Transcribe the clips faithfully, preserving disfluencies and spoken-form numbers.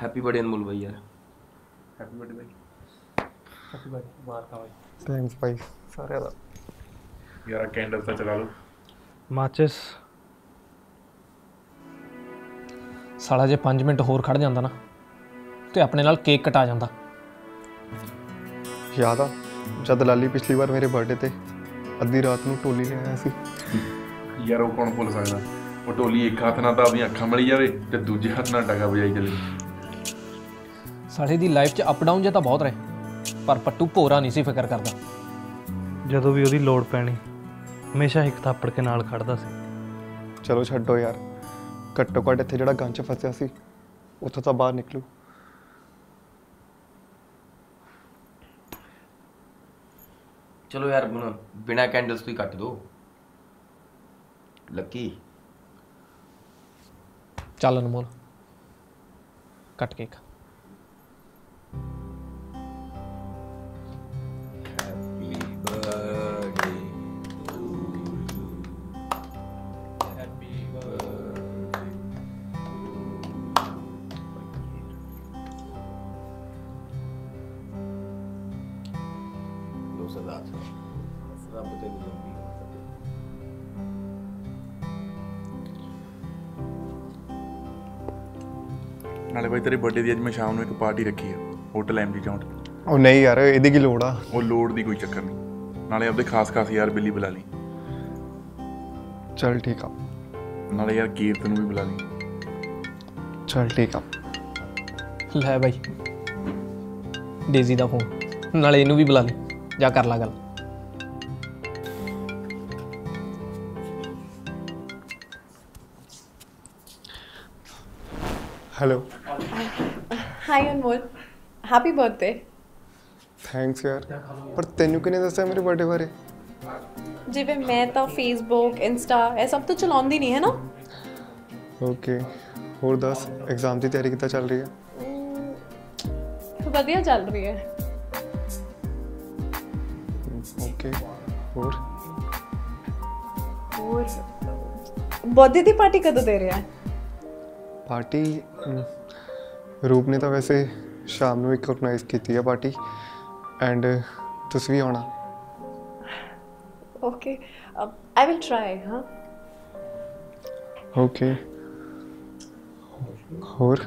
Happy birthday Anmol भाई यार। Happy birthday भाई। हैप्पी बर्थडे मुबारक भाई। थैंक्स भाई सारे दा। यार कैंडल तो चला लो। माचिस साला जे पाँच मिनट होर खड़ जांदा ना ते अपने नाल केक कटा जांदा। याद आ जद लाली पिछली बार मेरे बर्थडे ते अद्धी रात नूं टोली ले आया सी। यार वो कौन भुल सकदा, वो टोली एक हाथ नाल तां अपनी अखां मली जावे ते दूजे हाथ नाल डगा बजाई चले। साले दी लाइफ च अप डाउन जे तां बहुत रहे पर पट्टू भोरा नहीं सी फिकर करदा। ਜਦੋਂ ਵੀ ਉਹਦੀ ਲੋੜ ਪੈਣੀ ਹਮੇਸ਼ਾ ਇੱਕ ਥਾਪੜ ਕੇ ਨਾਲ ਖੜਦਾ ਸੀ। चलो छड्डो यार, घट्टो घट्ट इत्थे जिहड़ा गंज फसिया सी उत्थों तां बाहर निकलू। चलो यार बिना कैंडल्स तो ही कट दो। लकी चल Anmol cut cake. Happy birthday to you, happy birthday लो सदा रब तेरी लंबी नाले भाई तेरे बर्थडे दी अज मैं शाम ਨੂੰ ਇੱਕ ਪਾਰਟੀ ਰੱਖੀ ਆ ਹੋਟਲ ਐਮਜੀ ਚੌਂਟ। ਉਹ ਨਹੀਂ ਯਾਰ ਇਹਦੀ ਕੀ ਲੋੜ ਆ। ਉਹ ਲੋੜ ਦੀ ਕੋਈ ਚੱਕਰ ਨਹੀਂ, ਨਾਲੇ ਆਪਦੇ ਖਾਸ ਖਾਸ ਯਾਰ ਬਿੱਲੀ ਬੁਲਾ ਲਈ। चल ठीक आ। ਨਾਲੇ ਯਾਰ ਕੀਰਤ ਨੂੰ ਵੀ ਬੁਲਾ ਲਈ। चल ठीक आ। ਲੈ ਬਾਈ ਡੇਜ਼ੀ ਦਾ ਫੋਨ, ਨਾਲੇ ਇਹਨੂੰ ਵੀ ਬੁਲਾ ਲਈ, ਜਾ ਕਰ ਲਾ ਗੱਲ। Hello hi Anmol, happy birthday. Thanks यार, पर तेनू किने दस्सिया मेरे बर्थडे बारे? जिवें मैं तो फेसबुक इंस्टा ये सब तो चलाउंदी नहीं है ना। ओके होर दस एग्जाम की तैयारी कितना चल रही है? वधिया चल रही है। ओके होर और बर्थडे की पार्टी कदों दे रहा है? पार्टी रूप ने तो वैसे शाम ਨੂੰ ਇੱਕ ਆਰਗੇਨਾਈਜ਼ ਕੀਤੀ ਹੈ ਪਾਰਟੀ ਐਂਡ ਤੁਸੀਂ ਵੀ ਆਉਣਾ। Okay I will try. हाँ ओके होर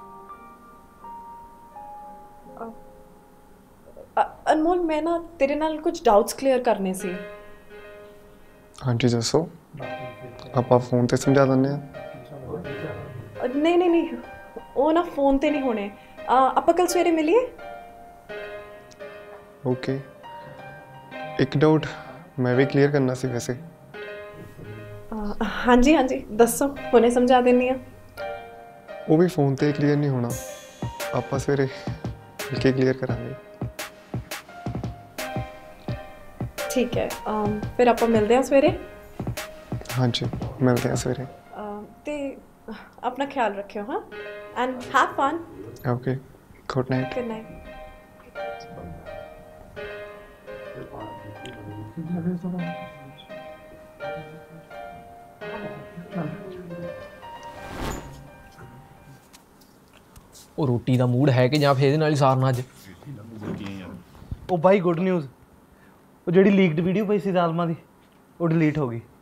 अनमोल मैं ना तेरे नाल कुछ डाउट्स क्लियर करने सी। हाँ जी दसो, ਆਪਾਂ ਫੋਨ ਤੇ ਸਮਝਾ ਦਿੰਦੇ ਆ। नहीं नहीं नहीं वो ना फोन ते नहीं होने, ਆਪਾਂ कल सवेरे मिलिए। ओके एक डाउट मैं भी क्लियर करना सी वैसे। हाँ जी हाँ जी दसो, हुणे समझा देनी आ। वो भी फोन ते क्लियर नहीं होना, आप सवेरे मिल के क्लियर करांगे। ठीक है फिर आप मिलते हैं सवेरे। हाँ जी मिलते हैं सवेरे। ते अपना ख्याल रखियो। हाँ and have fun. Okay good night. Good night. ਉਹ ਰੋਟੀ ਦਾ ਮੂਡ ਹੈ ਕਿ ਜਾਂ ਫੇਰ ਇਹਦੇ ਨਾਲ ਹੀ ਸਾਰਨਾ ਅੱਜ? ਉਹ ਬਾਈ ਗੁੱਡ ਨਿਊਜ਼, ਉਹ ਜਿਹੜੀ ਲੀਕਡ ਵੀਡੀਓ ਪਈ ਸੀ ਜ਼ਾਲਮਾਂ ਦੀ ਉਹ ਡਿਲੀਟ ਹੋ ਗਈ।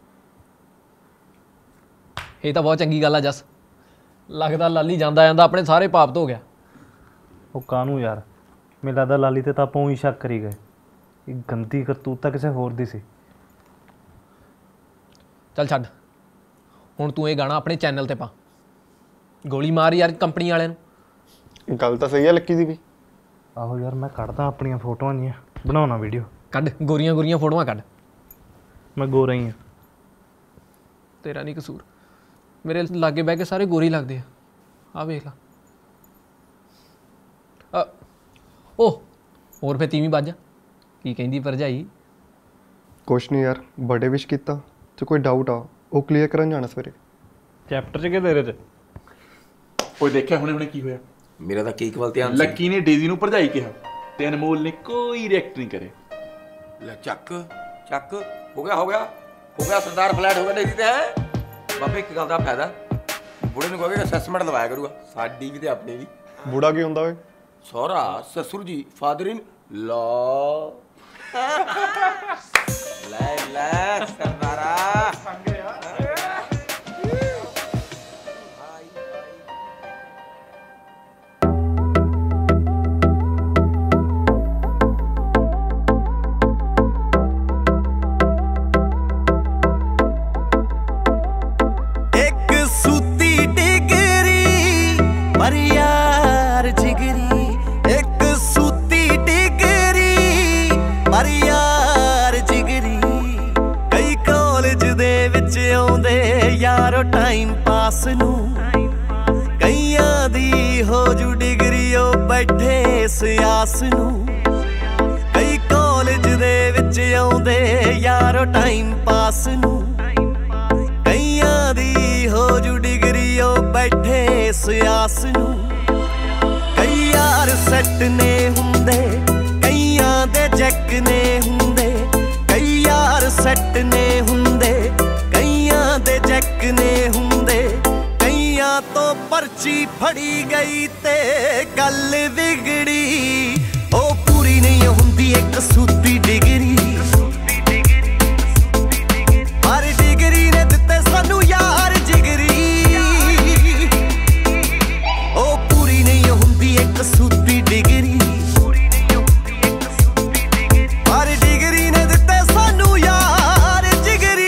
ਇਹ ਤਾਂ ਬਹੁਤ ਚੰਗੀ ਗੱਲ ਆ ਜਸ, ਲੱਗਦਾ ਲਾਲੀ ਜਾਂਦਾ ਜਾਂਦਾ ਆਪਣੇ ਸਾਰੇ ਪਾਪ ਧੋ ਗਿਆ। ਉਹ ਕਾਹਨੂੰ ਯਾਰ, ਮੈਨੂੰ ਲੱਗਦਾ ਲਾਲੀ ਤੇ ਤਾਂ ਆਪਾਂ ਉਹੀ ਸ਼ੱਕ ਕਰੀ ਗਏ। ਇਹ ਗੰਦੀ ਕਰਤੂਤ ਤਾਂ ਕਿਸੇ ਹੋਰ ਦੀ ਸੀ। ਚੱਲ ਛੱਡ, ਹੁਣ ਤੂੰ ਇਹ ਗਾਣਾ ਆਪਣੇ ਚੈਨਲ ਤੇ ਪਾ, ਗੋਲੀ ਮਾਰ ਯਾਰ ਕੰਪਨੀ ਵਾਲਿਆਂ ਨੂੰ। ਗੱਲ ਤਾਂ ਸਹੀ ਹੈ ਲੱਕੀ ਦੀ ਵੀ। ਆਹੋ ਯਾਰ ਮੈਂ ਕੱਢਦਾ ਆਪਣੀਆਂ ਫੋਟੋਆਂ ਦੀਆਂ, ਬਣਾਉਣਾ ਵੀਡੀਓ। ਕੱਢ ਗੋਰੀਆਂ ਗੋਰੀਆਂ ਫੋਟੋਆਂ ਕੱਢ। ਮੈਂ ਗੋਰਾ ਹੀ ਹਾਂ। ਤੇਰਾ ਨਹੀਂ ਕਸੂਰ, ਮੇਰੇ ਲਾਗੇ ਬਹਿ ਕੇ ਸਾਰੇ ਗੋਰੀ ਲੱਗਦੇ ਆ। ਆ ਵੇਖ ਲਾ। ਉਹ ਹੋਰ ਫਿਰ ਤੀਵੀਂ ਵੱਜ ਕੀ ਕਹਿੰਦੀ ਭਰਜਾਈ? ਕੁਛ ਨਹੀਂ ਯਾਰ, ਬਰਥਡੇ ਵਿਸ਼ ਕੀਤਾ ਤੇ ਕੋਈ ਡਾਊਟ ਆ ਉਹ ਕਲੀਅਰ ਕਰਨ ਜਾਣਾ ਸਵੇਰੇ। ਚੈਪਟਰ 'ਚ ਕਿ ਤੇਰੇ 'ਚ? ਉਹ ਦੇਖਿਆ ਹੁਣੇ ਹੁਣੇ ਕੀ ਹੋਇਆ? मेरा तो केक वाल ध्यान ਲੱਕੀ ਨੇ ਡੇਜ਼ੀ ਨੂੰ ਭਰਜਾਈ ਕਿਹਾ ਤੇ ਅਨਮੋਲ ਨੇ ਕੋਈ ਰਿਐਕਟ ਨਹੀਂ ਕਰੇ। ले चक चक हो गया हो गया हो गया सरदार फ्लैट हो गया। नहीं है बाबे एक गल का फायदा ਬੁੜੇ ਨੂੰ ਕਹੋਗੇ ਅਸੈਸਮੈਂਟ ਲਵਾਇਆ ਕਰੂਗਾ ਸਾਡੀ ਵੀ ਤੇ ਆਪਣੀ ਵੀ। ਬੁੜਾ ਕੀ ਹੁੰਦਾ ਓਏ? ਸਹੁਰਾ ਸਸੁਰ ਜੀ ਫਾਦਰ ਇਨ ਲਾ। ਲੈ ਲੈ ਸਰਦਾਰਾ टाइम पास नू कईयां दी हो जू डिग्री ओ बैठे सियास नू कई कॉलेज दे विच आउंदे यारो टाइम पास नू कईयां दी हो जू डिग्री ओ बैठे सियास नू कई यार सैट ने हुंदे कईयां दे जैक ने हुंदे कई यार सैट ने हुंदे दे जैक ने हुंदे कईयां तो पर्ची फड़ी गई ते गल बिगड़ी ओ पूरी नहीं हुंदी एक सूती डिग्री हर डिग्री ने दिते सानू यार जिगरी ओ पूरी नहीं हुंदी एक सूती डिग्री हर डिग्री ने दिते सानू यार जिगरी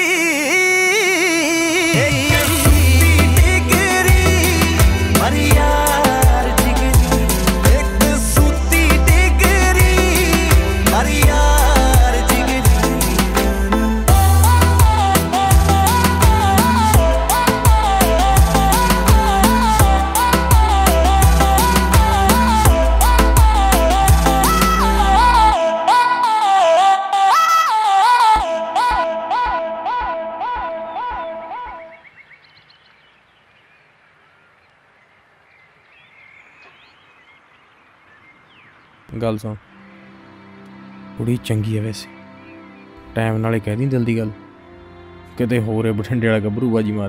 ਗੱਲ ਸੁਣ, ਕੁੜੀ ਚੰਗੀ ਹੈ ਵੈਸੇ, ਟਾਈਮ ਨਾਲੇ ਕਹਿ ਦੀ ਦਿਲ ਦੀ ਗੱਲ, ਕਿਤੇ ਹੋਰ ਬਠਿੰਡੇ ਵਾਲਾ ਗੱਭਰੂ ਬਾਜੀ ਮਾਰ।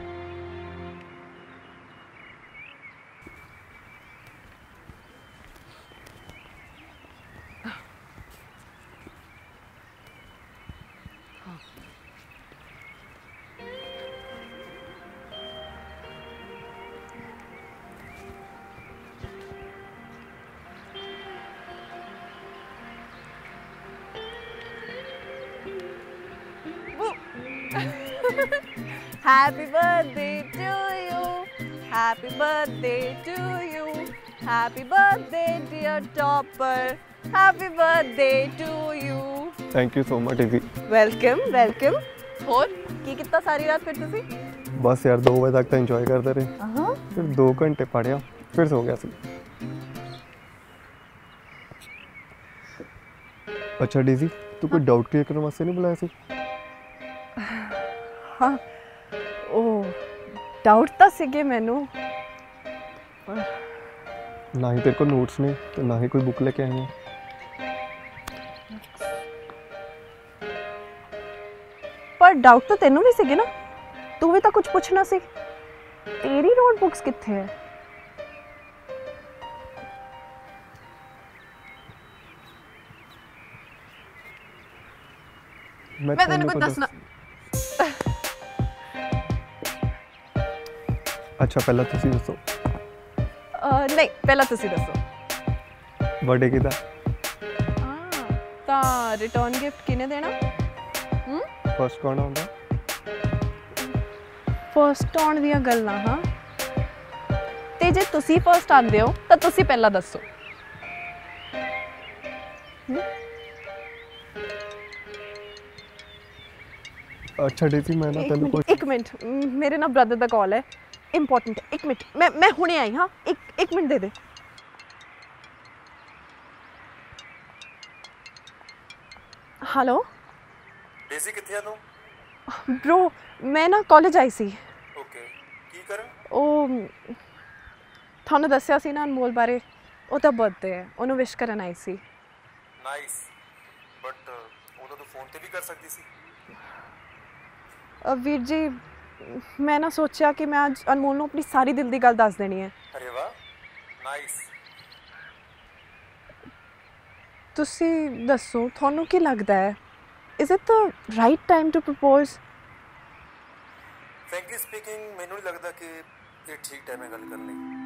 Happy birthday to you, happy birthday to you, happy birthday dear topper, happy birthday to you. Thank you so much Izzy. Welcome, welcome. ਹੋਰ ਕੀ ਕੀਤਾ ਸਾਰੀ ਰਾਤ ਫਿਰ ਤੁਸੀਂ? ਬਸ ਯਾਰ ਦੋ ਵਜੇ ਤੱਕ ਤਾਂ ਇੰਜੋਏ ਕਰਦੇ ਰਹੇ, ਹਾਂ ਫਿਰ ਦੋ ਘੰਟੇ ਪੜ੍ਹਿਆ ਫਿਰ ਸੋ ਗਿਆ ਸੀ। ਅੱਛਾ ਡੀਜ਼ੀ, ਤੂੰ ਕੋਈ ਡਾਊਟ ਕਲੀਅਰ ਕਰਨ ਵਾਸਤੇ ਨਹੀਂ ਬੁਲਾਇਆ ਸੀ? ਹਾਂ ਉਹ ਡਾਊਟ ਤਾਂ ਸੀਗੇ ਮੈਨੂੰ, ਨਾ ਹੀ ਤੇਰੇ ਕੋਲ ਨੋਟਸ ਨੇ ਤੇ ਨਾ ਹੀ ਕੋਈ ਬੁੱਕ ਲੈ ਕੇ ਆਈ ਹੈ। ਪਰ ਡਾਊਟ ਤਾਂ ਤੈਨੂੰ ਵੀ ਸੀਗੇ ਨਾ, ਤੂੰ ਵੀ ਤਾਂ ਕੁਝ ਪੁੱਛਣਾ ਸੀ। ਤੇਰੀ ਨੋਟਬੁੱਕਸ ਕਿੱਥੇ ਹੈ? ਮੈਂ ਤੈਨੂੰ ਕੁਝ ਦੱਸਣਾ। ਅੱਛਾ ਪਹਿਲਾਂ ਤੁਸੀਂ ਦੱਸੋ। ਨਹੀਂ ਪਹਿਲਾਂ ਤੁਸੀਂ ਦੱਸੋ। ਬਰਥਡੇ ਕਿਹਦਾ? ਹਾਂ ਤਾਂ ਰਿਟਰਨ ਗਿਫਟ ਕਿਹਨੇ ਦੇਣਾ? ਹੂੰ ਫਸਟ ਕੌਣ ਆਉਂਦਾ? ਫਸਟ ਆਉਣ ਦੀਆਂ ਗੱਲਾਂ ਹਾਂ, ਤੇ ਜੇ ਤੁਸੀਂ ਫਸਟ ਆਉਂਦੇ ਹੋ ਤਾਂ ਤੁਸੀਂ ਪਹਿਲਾਂ ਦੱਸੋ। ਅੱਛਾ ਡੀਜ਼ੀ ਮੈਂ ਨਾ ਤੈਨੂੰ ਕੋਈ ਇੱਕ ਮਿੰਟ, ਮੇਰੇ ਨਾਲ ਬ੍ਰਦਰ ਦਾ ਕਾਲ ਹੈ, ਇੰਪੋਰਟੈਂਟ। ਇੱਕ ਮਿੰਟ, ਮੈਂ ਮੈਂ ਹੁਣੇ ਆਈ ਹਾਂ, ਇੱਕ ਇੱਕ ਮਿੰਟ ਦੇ ਦੇ। ਹੈਲੋ ਡੇਜ਼ੀ ਕਿੱਥੇ ਆ ਤੂੰ? ਬ్రో ਮੈਂ ਨਾ ਕਾਲਜ ਆਈ ਸੀ। ਓਕੇ ਕੀ ਕਰ? ਉਹ ਤੁਹਾਨੂੰ ਦੱਸਿਆ ਸੀ ਨਾ ਅਨਮੋਲ ਬਾਰੇ, ਉਹਦਾ ਬਰਥਡੇ ਹੈ, ਉਹਨੂੰ ਵਿਸ਼ ਕਰਨ ਆਈ ਸੀ। ਨਾਈਸ, ਬਟ ਉਹਦਾ ਤੂੰ ਫੋਨ ਤੇ ਵੀ ਕਰ ਸਕਦੀ ਸੀ। ਵੀਰ ਜੀ ਮੈਂ ਨਾ ਸੋਚਿਆ ਕਿ ਮੈਂ ਅੱਜ ਅਨਮੋਲ ਨੂੰ ਆਪਣੀ ਸਾਰੀ ਦਿਲ ਦੀ ਗੱਲ ਦੱਸ ਦੇਣੀ ਹੈ। ਅਰੇ ਵਾਹ, ਨਾਈਸ। ਤੁਸੀਂ ਦੱਸੋ ਤੁਹਾਨੂੰ ਕੀ ਲੱਗਦਾ ਹੈ, is it the right time to propose? Frankly speaking ਮੈਨੂੰ ਨਹੀਂ ਲੱਗਦਾ ਕਿ ਇਹ ਠੀਕ ਟਾਈਮ ਹੈ ਗੱਲ ਕਰਨ ਲਈ।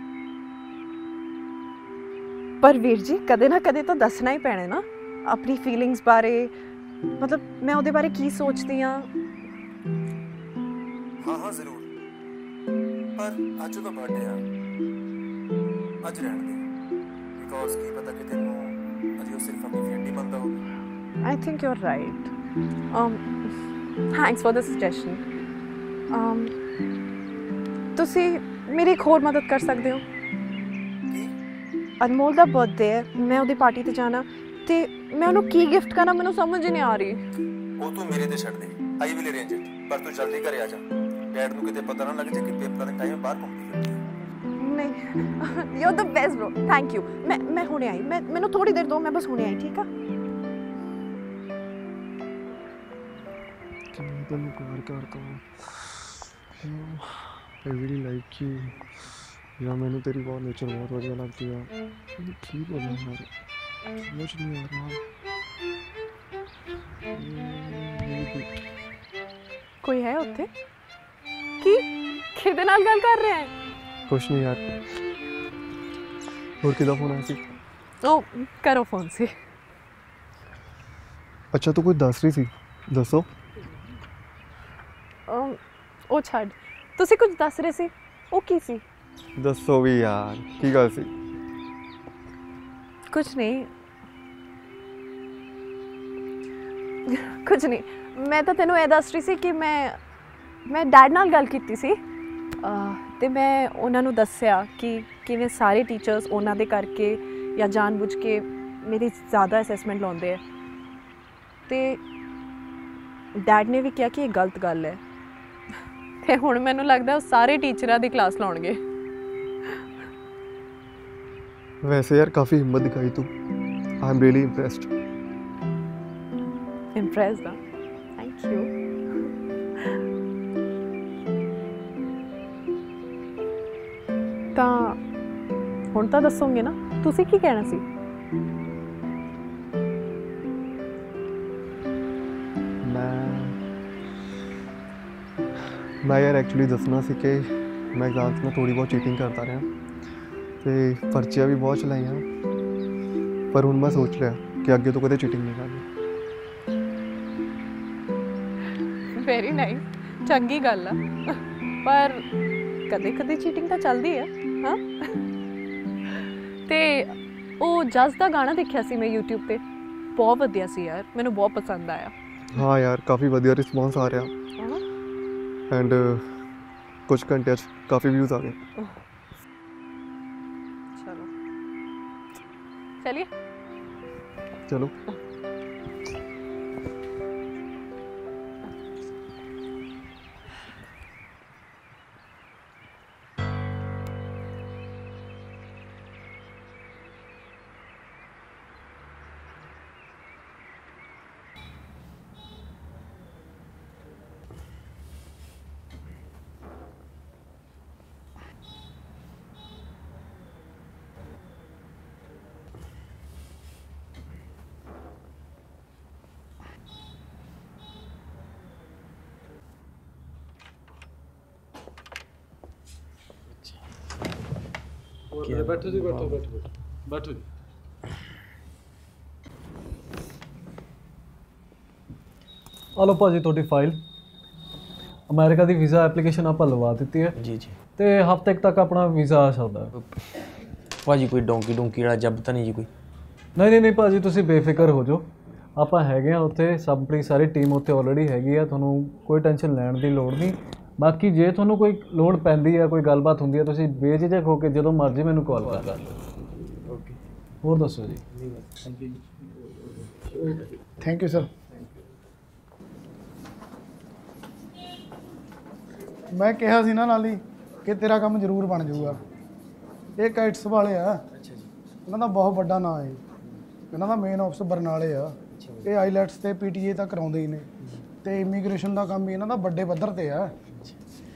ਪਰ ਵੀਰ ਜੀ ਕਦੇ ਨਾ ਕਦੇ ਤਾਂ ਦੱਸਣਾ ਹੀ ਪੈਣਾ ਨਾ ਆਪਣੀ ਫੀਲਿੰਗਸ ਬਾਰੇ, ਮਤਲਬ ਮੈਂ ਉਹਦੇ ਬਾਰੇ ਕੀ ਸੋਚਦੀ ਹਾਂ। ਹਾਂ ਹਾਂ ਜ਼ਰੂਰ, ਪਰ ਅੱਜ ਉਹਦਾ ਬਰਥਡੇ ਆ, ਅੱਜ ਰਹਿਣ ਦੇ, ਬਿਕੋਜ਼ ਕੀ ਪਤਾ ਕਿ ਤੈਨੂੰ ਅਜੇ ਉਹ ਸਿਰਫ ਆਪਣੀ ਫਰੈਂਡ ਹੀ ਮੰਨਦਾ ਹੋਵੇ। I think you are right. um thanks for the suggestion. um ਤੁਸੀਂ ਮੇਰੀ ਇੱਕ ਹੋਰ ਮਦਦ ਕਰ ਸਕਦੇ ਹੋ। ਕੀ? ਅਨਮੋਲ ਦਾ ਬਰਥਡੇ ਹੈ, ਮੈਂ ਉਹਦੀ ਪਾਰਟੀ ਤੇ ਜਾਣਾ ਤੇ ਮੈਂ ਉਹਨੂੰ ਕੀ ਗਿਫਟ ਕਰਾਂ ਮੈਨੂੰ ਸਮਝ ਨਹੀਂ ਆ ਰਹੀ। ਉਹ ਤੂੰ ਮੇਰੇ ਤੇ ਛੱਡ ਦੇ, ਆਈ ਵਿਲ ਅਰੇਂਜ ਇਟ, ਪਰ ਤੂੰ ਜਲਦੀ ਘਰੇ ਆ ਜਾ। ਡੈਡ ਨੂੰ ਕਿਤੇ ਪਤਾ ਨਾ ਲੱਗ ਜਾਏ ਕਿ ਪੇਪਰਾਂ ਦੇ ਟਾਈਮ ਬਾਹਰ ਘੁੰਮਦੀ ਫਿਰਦੀ ਹੈ। ਨਹੀਂ, you are the best bro, thank you. ਮੈਂ ਮੈਂ ਹੁਣੇ ਆਈ, ਮੈਂ ਮੈਨੂੰ ਥੋੜੀ ਦੇਰ ਦਿਓ, ਮੈਂ ਬਸ ਹੁਣੇ ਆਈ, ਠੀਕ ਆ? ਕਿ ਮੈਂ ਤੈਨੂੰ ਪਿਆਰ ਕਰਦਾ ਹਾਂ, ਆਈ ਰੀਲੀ ਲਾਈਕ ਯੂ, ਯਾਰ ਮੈਨੂੰ ਤੇਰੀ ਬਹੁਤ ਨੇਚਰ ਬਹੁਤ ਵਧੀਆ ਲੱਗਦੀ ਆ। ਮੈਨੂੰ ਕੀ ਬੋਲਾਂ ਯਾਰ, ਸਮਝ ਨਹੀਂ ਆ ਰਿਹਾ। ਕੋਈ ਹੈ ਉੱਥੇ? ਕੀ ਕਿਹਦੇ ਨਾਲ ਗੱਲ ਕਰ ਰਹੇ ਹੈ? ਕੁਛ ਨਹੀਂ ਯਾਰ, ਹੋਰ ਕਿਹਦਾ ਫੋਨ ਆਇਆ ਸੀ? ਉਹ ਕਰੋ ਫੋਨ ਸੀ। ਅੱਛਾ ਤੂੰ ਕੁਝ ਦੱਸ ਰਹੀ ਸੀ, ਦੱਸੋ। ਅਮ, ਉਹ ਛੱਡ, ਤੁਸੀਂ ਕੁਝ ਦੱਸ ਰਹੇ ਸੀ, ਉਹ ਕੀ ਸੀ? ਦੱਸੋ ਵੀ ਯਾਰ, ਕੀ ਗੱਲ ਸੀ? ਕੁਝ ਨਹੀਂ, ਕੁਝ ਨਹੀਂ, ਮੈਂ ਤਾਂ ਤੈਨੂੰ ਇਹ ਦੱਸ ਰਹੀ ਸੀ ਕਿ ਮੈਂ ਮੈਂ ਡੈਡ ਨਾਲ ਗੱਲ ਕੀਤੀ ਸੀ ਅਤੇ ਮੈਂ ਉਹਨਾਂ ਨੂੰ ਦੱਸਿਆ ਕਿ ਕਿਵੇਂ ਸਾਰੇ ਟੀਚਰਸ ਉਹਨਾਂ ਦੇ ਕਰਕੇ ਜਾਂ ਜਾਣਬੁੱਝ ਕੇ ਮੇਰੀ ਜ਼ਿਆਦਾ ਅਸੈਸਮੈਂਟ ਲਾਉਂਦੇ ਹੈ, ਅਤੇ ਡੈਡ ਨੇ ਵੀ ਕਿਹਾ ਕਿ ਇਹ ਗਲਤ ਗੱਲ ਹੈ, ਅਤੇ ਹੁਣ ਮੈਨੂੰ ਲੱਗਦਾ ਉਹ ਸਾਰੇ ਟੀਚਰਾਂ ਦੀ ਕਲਾਸ ਲਾਉਣਗੇ। ਵੈਸੇ ਯਾਰ ਕਾਫੀ ਹਿੰਮਤ ਦਿਖਾਈ ਤੂੰ, I am really impressed. Impressed ਆ, ਥੈਂਕ ਯੂ। ਤਾਂ ਹੁਣ ਤਾਂ ਦੱਸੋਗੇ ਨਾ, ਤੁਸੀਂ ਕੀ ਕਹਿਣਾ ਸੀ? ਮੈਂ ਮੈਂ ਯਾਰ ਐਕਚੁਅਲੀ ਦੱਸਣਾ ਸੀ ਕਿ ਮੈਂ ਐਗਜ਼ਾਮਸ में ਥੋੜੀ ਬਹੁਤ ਚੀਟਿੰਗ ਕਰਦਾ ਰਿਹਾ ਤੇ ਪਰਚੀਆਂ ਵੀ ਬਹੁਤ ਚਲਾਈਆਂ, ਪਰ ਹੁਣ ਮੈਂ ਸੋਚ ਰਿਹਾ ਕਿ ਅੱਗੇ ਤੋਂ ਕਦੇ ਚੀਟਿੰਗ ਨਹੀਂ ਕਰਨੀ। ਵੈਰੀ ਨਾਈਸ, ਚੰਗੀ ਗੱਲ ਆ, ਪਰ ਕਦੇ ਕਦੇ ਚੀਟਿੰਗ ਤਾਂ ਚੱਲਦੀ ਹੈ। ਹਾਂ, ਤੇ ਉਹ ਜਸ ਦਾ ਗਾਣਾ ਦੇਖਿਆ ਸੀ ਮੈਂ YouTube ਤੇ, ਬਹੁਤ ਵਧੀਆ ਸੀ ਯਾਰ, ਮੈਨੂੰ ਬਹੁਤ ਪਸੰਦ ਆਇਆ। ਹਾਂ ਯਾਰ ਕਾਫੀ ਵਧੀਆ ਰਿਸਪੌਂਸ ਆ ਰਿਹਾ ਐਂਡ ਕੁਝ ਘੰਟਿਆਂ 'ਚ ਕਾਫੀ ਵਿਊਜ਼ ਆ ਗਏ। ਚਲੋ ਚਲਿਏ ਚਲੋ। ਬੈਠੋ ਜੀ, ਬੈਠੋ ਬੈਠੋ ਬੈਠੋ ਜੀ। ਆ ਲਓ ਭਾਜੀ ਤੁਹਾਡੀ ਫਾਈਲ, ਅਮਰੀਕਾ ਦੀ ਵੀਜ਼ਾ ਐਪਲੀਕੇਸ਼ਨ ਆਪਾਂ ਲਵਾ ਦਿੱਤੀ ਹੈ ਜੀ ਜੀ। ਤੇ ਹਫ਼ਤੇ ਤੱਕ ਆਪਣਾ ਵੀਜ਼ਾ ਆ ਸਕਦਾ ਹੈ। ਭਾਜੀ ਕੋਈ ਡੋਂਕੀ ਡੋਂਕੀ ਵਾਲਾ ਜੱਬ ਤਾਂ ਨਹੀਂ ਜੀ ਕੋਈ? ਨਹੀਂ ਨਹੀਂ ਨਹੀਂ ਭਾਜੀ, ਤੁਸੀਂ ਬੇਫਿਕਰ ਹੋ ਜਾਓ, ਆਪਾਂ ਹੈਗੇ ਆ ਉੱਥੇ, ਸਭ ਆਪਣੀ ਸਾਰੀ ਟੀਮ ਉੱਥੇ ਆਲਰੇਡੀ ਹੈਗੀ ਆ, ਤੁਹਾਨੂੰ ਕੋਈ ਟੈਨਸ਼ਨ ਲੈਣ ਦੀ ਲੋੜ ਨਹੀਂ। ਬਾਕੀ ਜੇ ਤੁਹਾਨੂੰ ਕੋਈ ਲੋੜ ਪੈਂਦੀ ਹੈ, ਕੋਈ ਗੱਲਬਾਤ ਹੁੰਦੀ ਹੈ, ਤੁਸੀਂ ਬੇਝਿਜਕ ਹੋ ਕੇ ਜਦੋਂ ਮਰਜ਼ੀ ਮੈਨੂੰ ਕਾਲ ਕਰ ਲਓ। ਓਕੇ, ਹੋਰ ਦੱਸੋ ਜੀ? Thank you sir. ਮੈਂ ਕਿਹਾ ਸੀ ਨਾ ਨਾਲੀ ਕਿ ਤੇਰਾ ਕੰਮ ਜ਼ਰੂਰ ਬਣ ਜਾਊਗਾ। ਇਹ ਕਾਈਟਸ ਵਾਲੇ ਆ, ਅੱਛਾ ਜੀ, ਇਹਨਾਂ ਦਾ ਬਹੁਤ ਵੱਡਾ ਨਾਂ ਹੈ, ਇਹਨਾਂ ਦਾ ਮੇਨ ਆਫਿਸ ਬਰਨਾਲੇ ਆ। ਇਹ ਆਈਲੈਟਸ ਤੇ ਪੀਟੀਏ ਤਾਂ ਕਰਾਉਂਦੇ ਹੀ ਨੇ, ਤੇ ਇਮੀਗ੍ਰੇਸ਼ਨ ਦਾ ਕੰਮ ਵੀ ਇਹਨਾਂ ਦਾ ਵੱਡੇ ਪੱਧਰ ਤੇ ਆ।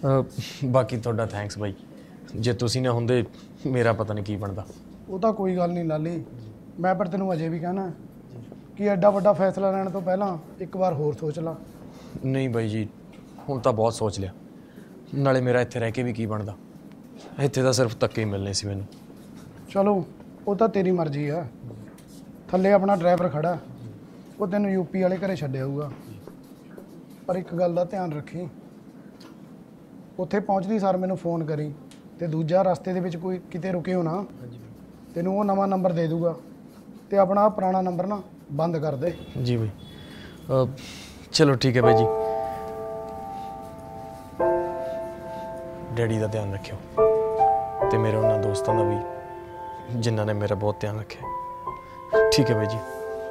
ਬਾਕੀ ਤੁਹਾਡਾ ਥੈਂਕਸ ਬਾਈ, ਜੇ ਤੁਸੀਂ ਨਾ ਹੁੰਦੇ ਮੇਰਾ ਪਤਾ ਨਹੀਂ ਕੀ ਬਣਦਾ। ਉਹ ਤਾਂ ਕੋਈ ਗੱਲ ਨਹੀਂ ਲਾਲੀ, ਮੈਂ ਪਰ ਤੈਨੂੰ ਅਜੇ ਵੀ ਕਹਿਣਾ ਕਿ ਐਡਾ ਵੱਡਾ ਫੈਸਲਾ ਲੈਣ ਤੋਂ ਪਹਿਲਾਂ ਇੱਕ ਵਾਰ ਹੋਰ ਸੋਚ ਲਾ। ਨਹੀਂ ਬਾਈ ਜੀ, ਹੁਣ ਤਾਂ ਬਹੁਤ ਸੋਚ ਲਿਆ, ਨਾਲੇ ਮੇਰਾ ਇੱਥੇ ਰਹਿ ਕੇ ਵੀ ਕੀ ਬਣਦਾ, ਇੱਥੇ ਤਾਂ ਸਿਰਫ ਧੱਕੇ ਹੀ ਮਿਲਣੇ ਸੀ ਮੈਨੂੰ। ਚਲੋ ਉਹ ਤਾਂ ਤੇਰੀ ਮਰਜ਼ੀ ਆ, ਥੱਲੇ ਆਪਣਾ ਡਰਾਈਵਰ ਖੜਾ, ਉਹ ਤੈਨੂੰ ਯੂਪੀ ਵਾਲੇ ਘਰੇ ਛੱਡ ਆਊਗਾ। ਪਰ ਇੱਕ ਗੱਲ ਦਾ ਧਿਆਨ ਰੱਖੀ, ਉੱਥੇ ਪਹੁੰਚਦੀ ਸਾਰ ਮੈਨੂੰ ਫੋਨ ਕਰੀ, ਤੇ ਦੂਜਾ ਰਸਤੇ ਦੇ ਵਿੱਚ ਕੋਈ ਕਿਤੇ ਰੁਕੇ ਹੋ ਨਾ, ਤੈਨੂੰ ਉਹ ਨਵਾਂ ਨੰਬਰ ਦੇ ਦੂਗਾ, ਤੇ ਆਪਣਾ ਪੁਰਾਣਾ ਨੰਬਰ ਨਾ ਬੰਦ ਕਰ ਦੇ। ਜੀ ਬਾਈ, ਚਲੋ ਠੀਕ ਹੈ ਬਾਈ ਜੀ। ਡੈਡੀ ਦਾ ਧਿਆਨ ਰੱਖਿਓ, ਤੇ ਮੇਰੇ ਉਹਨਾਂ ਦੋਸਤਾਂ ਦਾ ਵੀ ਜਿਨ੍ਹਾਂ ਨੇ ਮੇਰਾ ਬਹੁਤ ਧਿਆਨ ਰੱਖਿਆ। ਠੀਕ ਹੈ ਬਾਈ ਜੀ।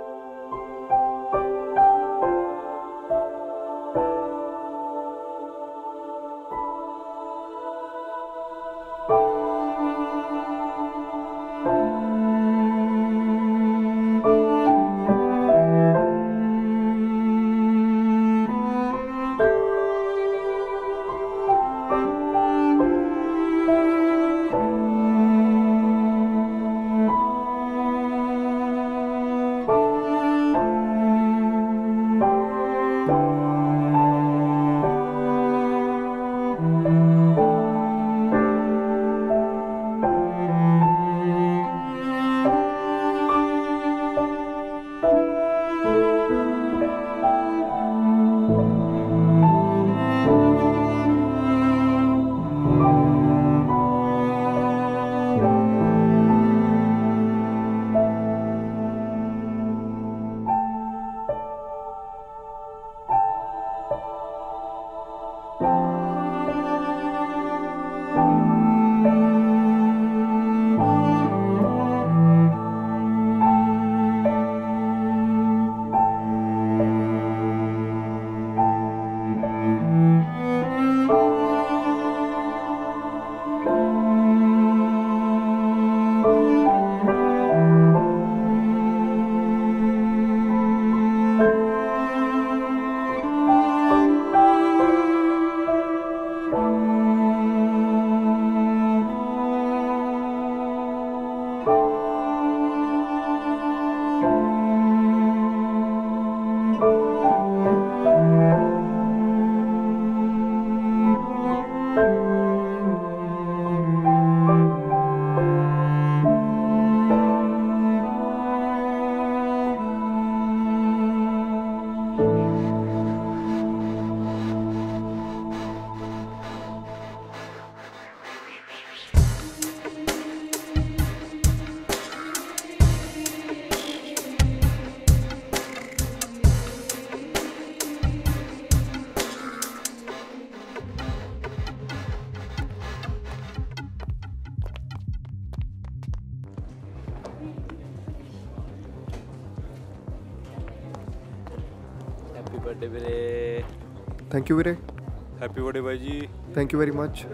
ਹੈਪੀ ਬਰਥਡੇ ਵੀਰੇ। ਥੈਂਕ ਯੂ ਵੀਰੇ। ਹੈਪੀ ਬਰਥਡੇ ਬਾਈ ਜੀ। Thank you very much.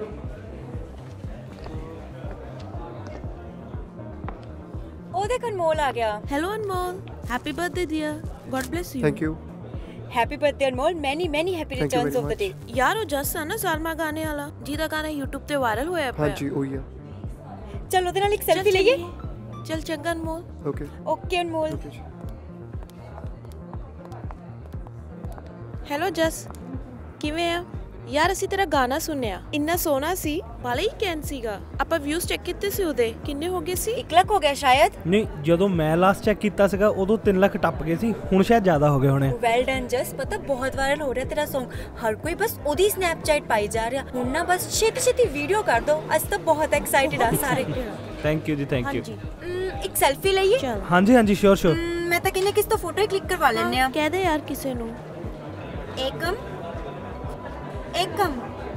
ਉਹ ਦੇਖ ਅਨਮੋਲ ਆ ਗਿਆ। Hello Anmol, happy birthday dear, God bless you. Thank you. Happy birthday Anmol, many many happy returns of the day. ਯਾਰ ਉਹ ਜਸ ਆ ਨਾ ਸਲਮਾ ਗਾਣੇ ਵਾਲਾ, ਜਿਹਦਾ ਗਾਣਾ YouTube ਤੇ ਵਾਇਰਲ ਹੋਇਆ ਪਿਆ। ਹਾਂਜੀ ਉਹੀ ਆ। ਚਲ ਉਹਦੇ ਨਾਲ ਇੱਕ ਸੈਲਫੀ ਲਈਏ। ਚਲ ਚੰਗਾ Anmol. Okay okay Anmol. Hello Jas, ਕਿਵੇਂ ਆ? ਯਾਰ ਅਸੀਂ ਤੇਰਾ ਗਾਣਾ ਸੁਣਿਆ, ਇੰਨਾ ਸੋਹਣਾ ਸੀ, ਬਾਲਾ ਹੀ ਕੈਨ ਸੀਗਾ। ਆਪਾਂ ਵਿਊਜ਼ ਚੈੱਕ ਕੀਤੇ ਸੀ, ਉਹਦੇ ਕਿੰਨੇ ਹੋ ਗਏ ਸੀ? ਇੱਕ ਲੱਖ ਹੋ ਗਿਆ ਸ਼ਾਇਦ। ਨਹੀਂ, ਜਦੋਂ ਮੈਂ ਲਾਸਟ ਚੈੱਕ ਕੀਤਾ ਸੀਗਾ ਉਦੋਂ ਤਿੰਨ ਲੱਖ ਟੱਪ ਗਏ ਸੀ, ਹੁਣ ਸ਼ਾਇਦ ਜ਼ਿਆਦਾ ਹੋ ਗਏ ਹੋਣੇ। ਵੈਲ ਡਨ ਜਸ, ਪਤਾ ਬਹੁਤ ਵਾਇਰਲ ਹੋ ਰਿਹਾ ਤੇਰਾ Song, ਹਰ ਕੋਈ ਬਸ ਉਹਦੀ ਸਨੈਪਚੈਟ ਪਾਈ ਜਾ ਰਿਹਾ। ਹੁਣ ਨਾ ਬਸ ਛੇਤੀ ਛੇਤੀ ਵੀਡੀਓ ਕਰ ਦੋ, ਅਸੀਂ ਤਾਂ ਬਹੁਤ ਐਕਸਾਈਟਡ ਆ ਸਾਰੇ। ਥੈਂਕ ਯੂ ਜੀ, ਥੈਂਕ ਯੂ। ਇੱਕ ਸੈਲਫੀ ਲਈਏ? ਹਾਂਜੀ ਹਾਂਜੀ ਸ਼ੋਰ ਸ਼ੋਰ। ਮੈਂ ਤਾਂ ਕਹਿੰਦੀ ਕਿਸ ਤੋਂ ਫੋਟੋ ਹੀ ਕਲਿੱਕ ਕਰਵਾ ਲੈਣੇ ਆ। ਕਹਿ ਦੇ ਯਾਰ ਕਿਸੇ ਨੂੰ। ਏਕਮ ਏਕਮ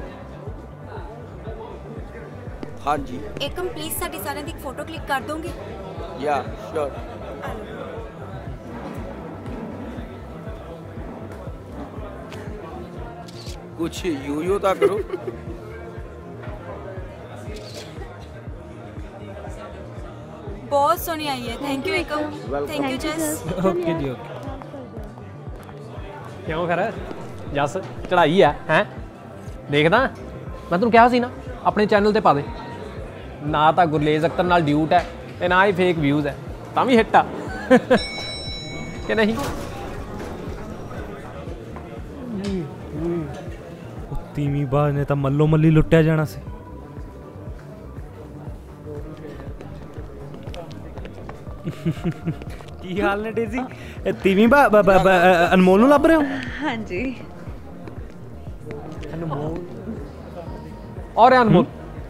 ਹਾਂਜੀ ਏਕਮ ਪਲੀਜ਼ ਸਾਡੀ ਸਾਰਿਆਂ ਦੀ ਇੱਕ ਫੋਟੋ ਕਲਿੱਕ ਕਰ ਦੋਗੇ? ਯਾ ਸ਼ੋਰ। ਕੁਛ ਯੂ ਯੂ ਤਾਂ ਕਰੋ। ਬਹੁਤ ਸੋਹਣੀ ਆਈ ਹੈ। Thank you Ekam. Thank you Jas. Okay ਜੀ ਓਕੇ। ਕਿਉਂ ਫਿਰ ਜਸ ਚੜਾਈ ਆ ਹੈ? ਦੇਖਦਾ ਮੈਂ ਤੈਨੂੰ ਕਿਹਾ ਸੀ ਨਾ ਆਪਣੇ ਚੈਨਲ ਤੇ ਪਾ ਦੇ। ਨਾ ਤਾਂ ਗੁਰਲੇਜ਼ ਅਖਤਰ ਨਾਲ ਡਿਊਟ ਹੈ ਤੇ ਨਾ ਹੀ ਫੇਕ ਵਿਊਜ਼ ਹੈ, ਤਾਂ ਵੀ ਹਿੱਟ ਆ ਕਿ ਨਹੀਂ? ਤੀਵੀਂ ਬਾਜ ਨੇ ਤਾਂ ਮੱਲੋ ਮੱਲੀ ਲੁੱਟਿਆ ਜਾਣਾ ਸੀ। ਕੀ ਹਾਲ ਨੇ ਡੇਜ਼ੀ? ਇਹ ਤੀਵੀਂ ਬਾ ਅਨਮੋਲ ਨੂੰ ਲੱਭ ਰਹੇ ਹੋ? ਹਾਂਜੀ ਅਨਮੋਲ ਔਰ ਅਨਮੋਲ।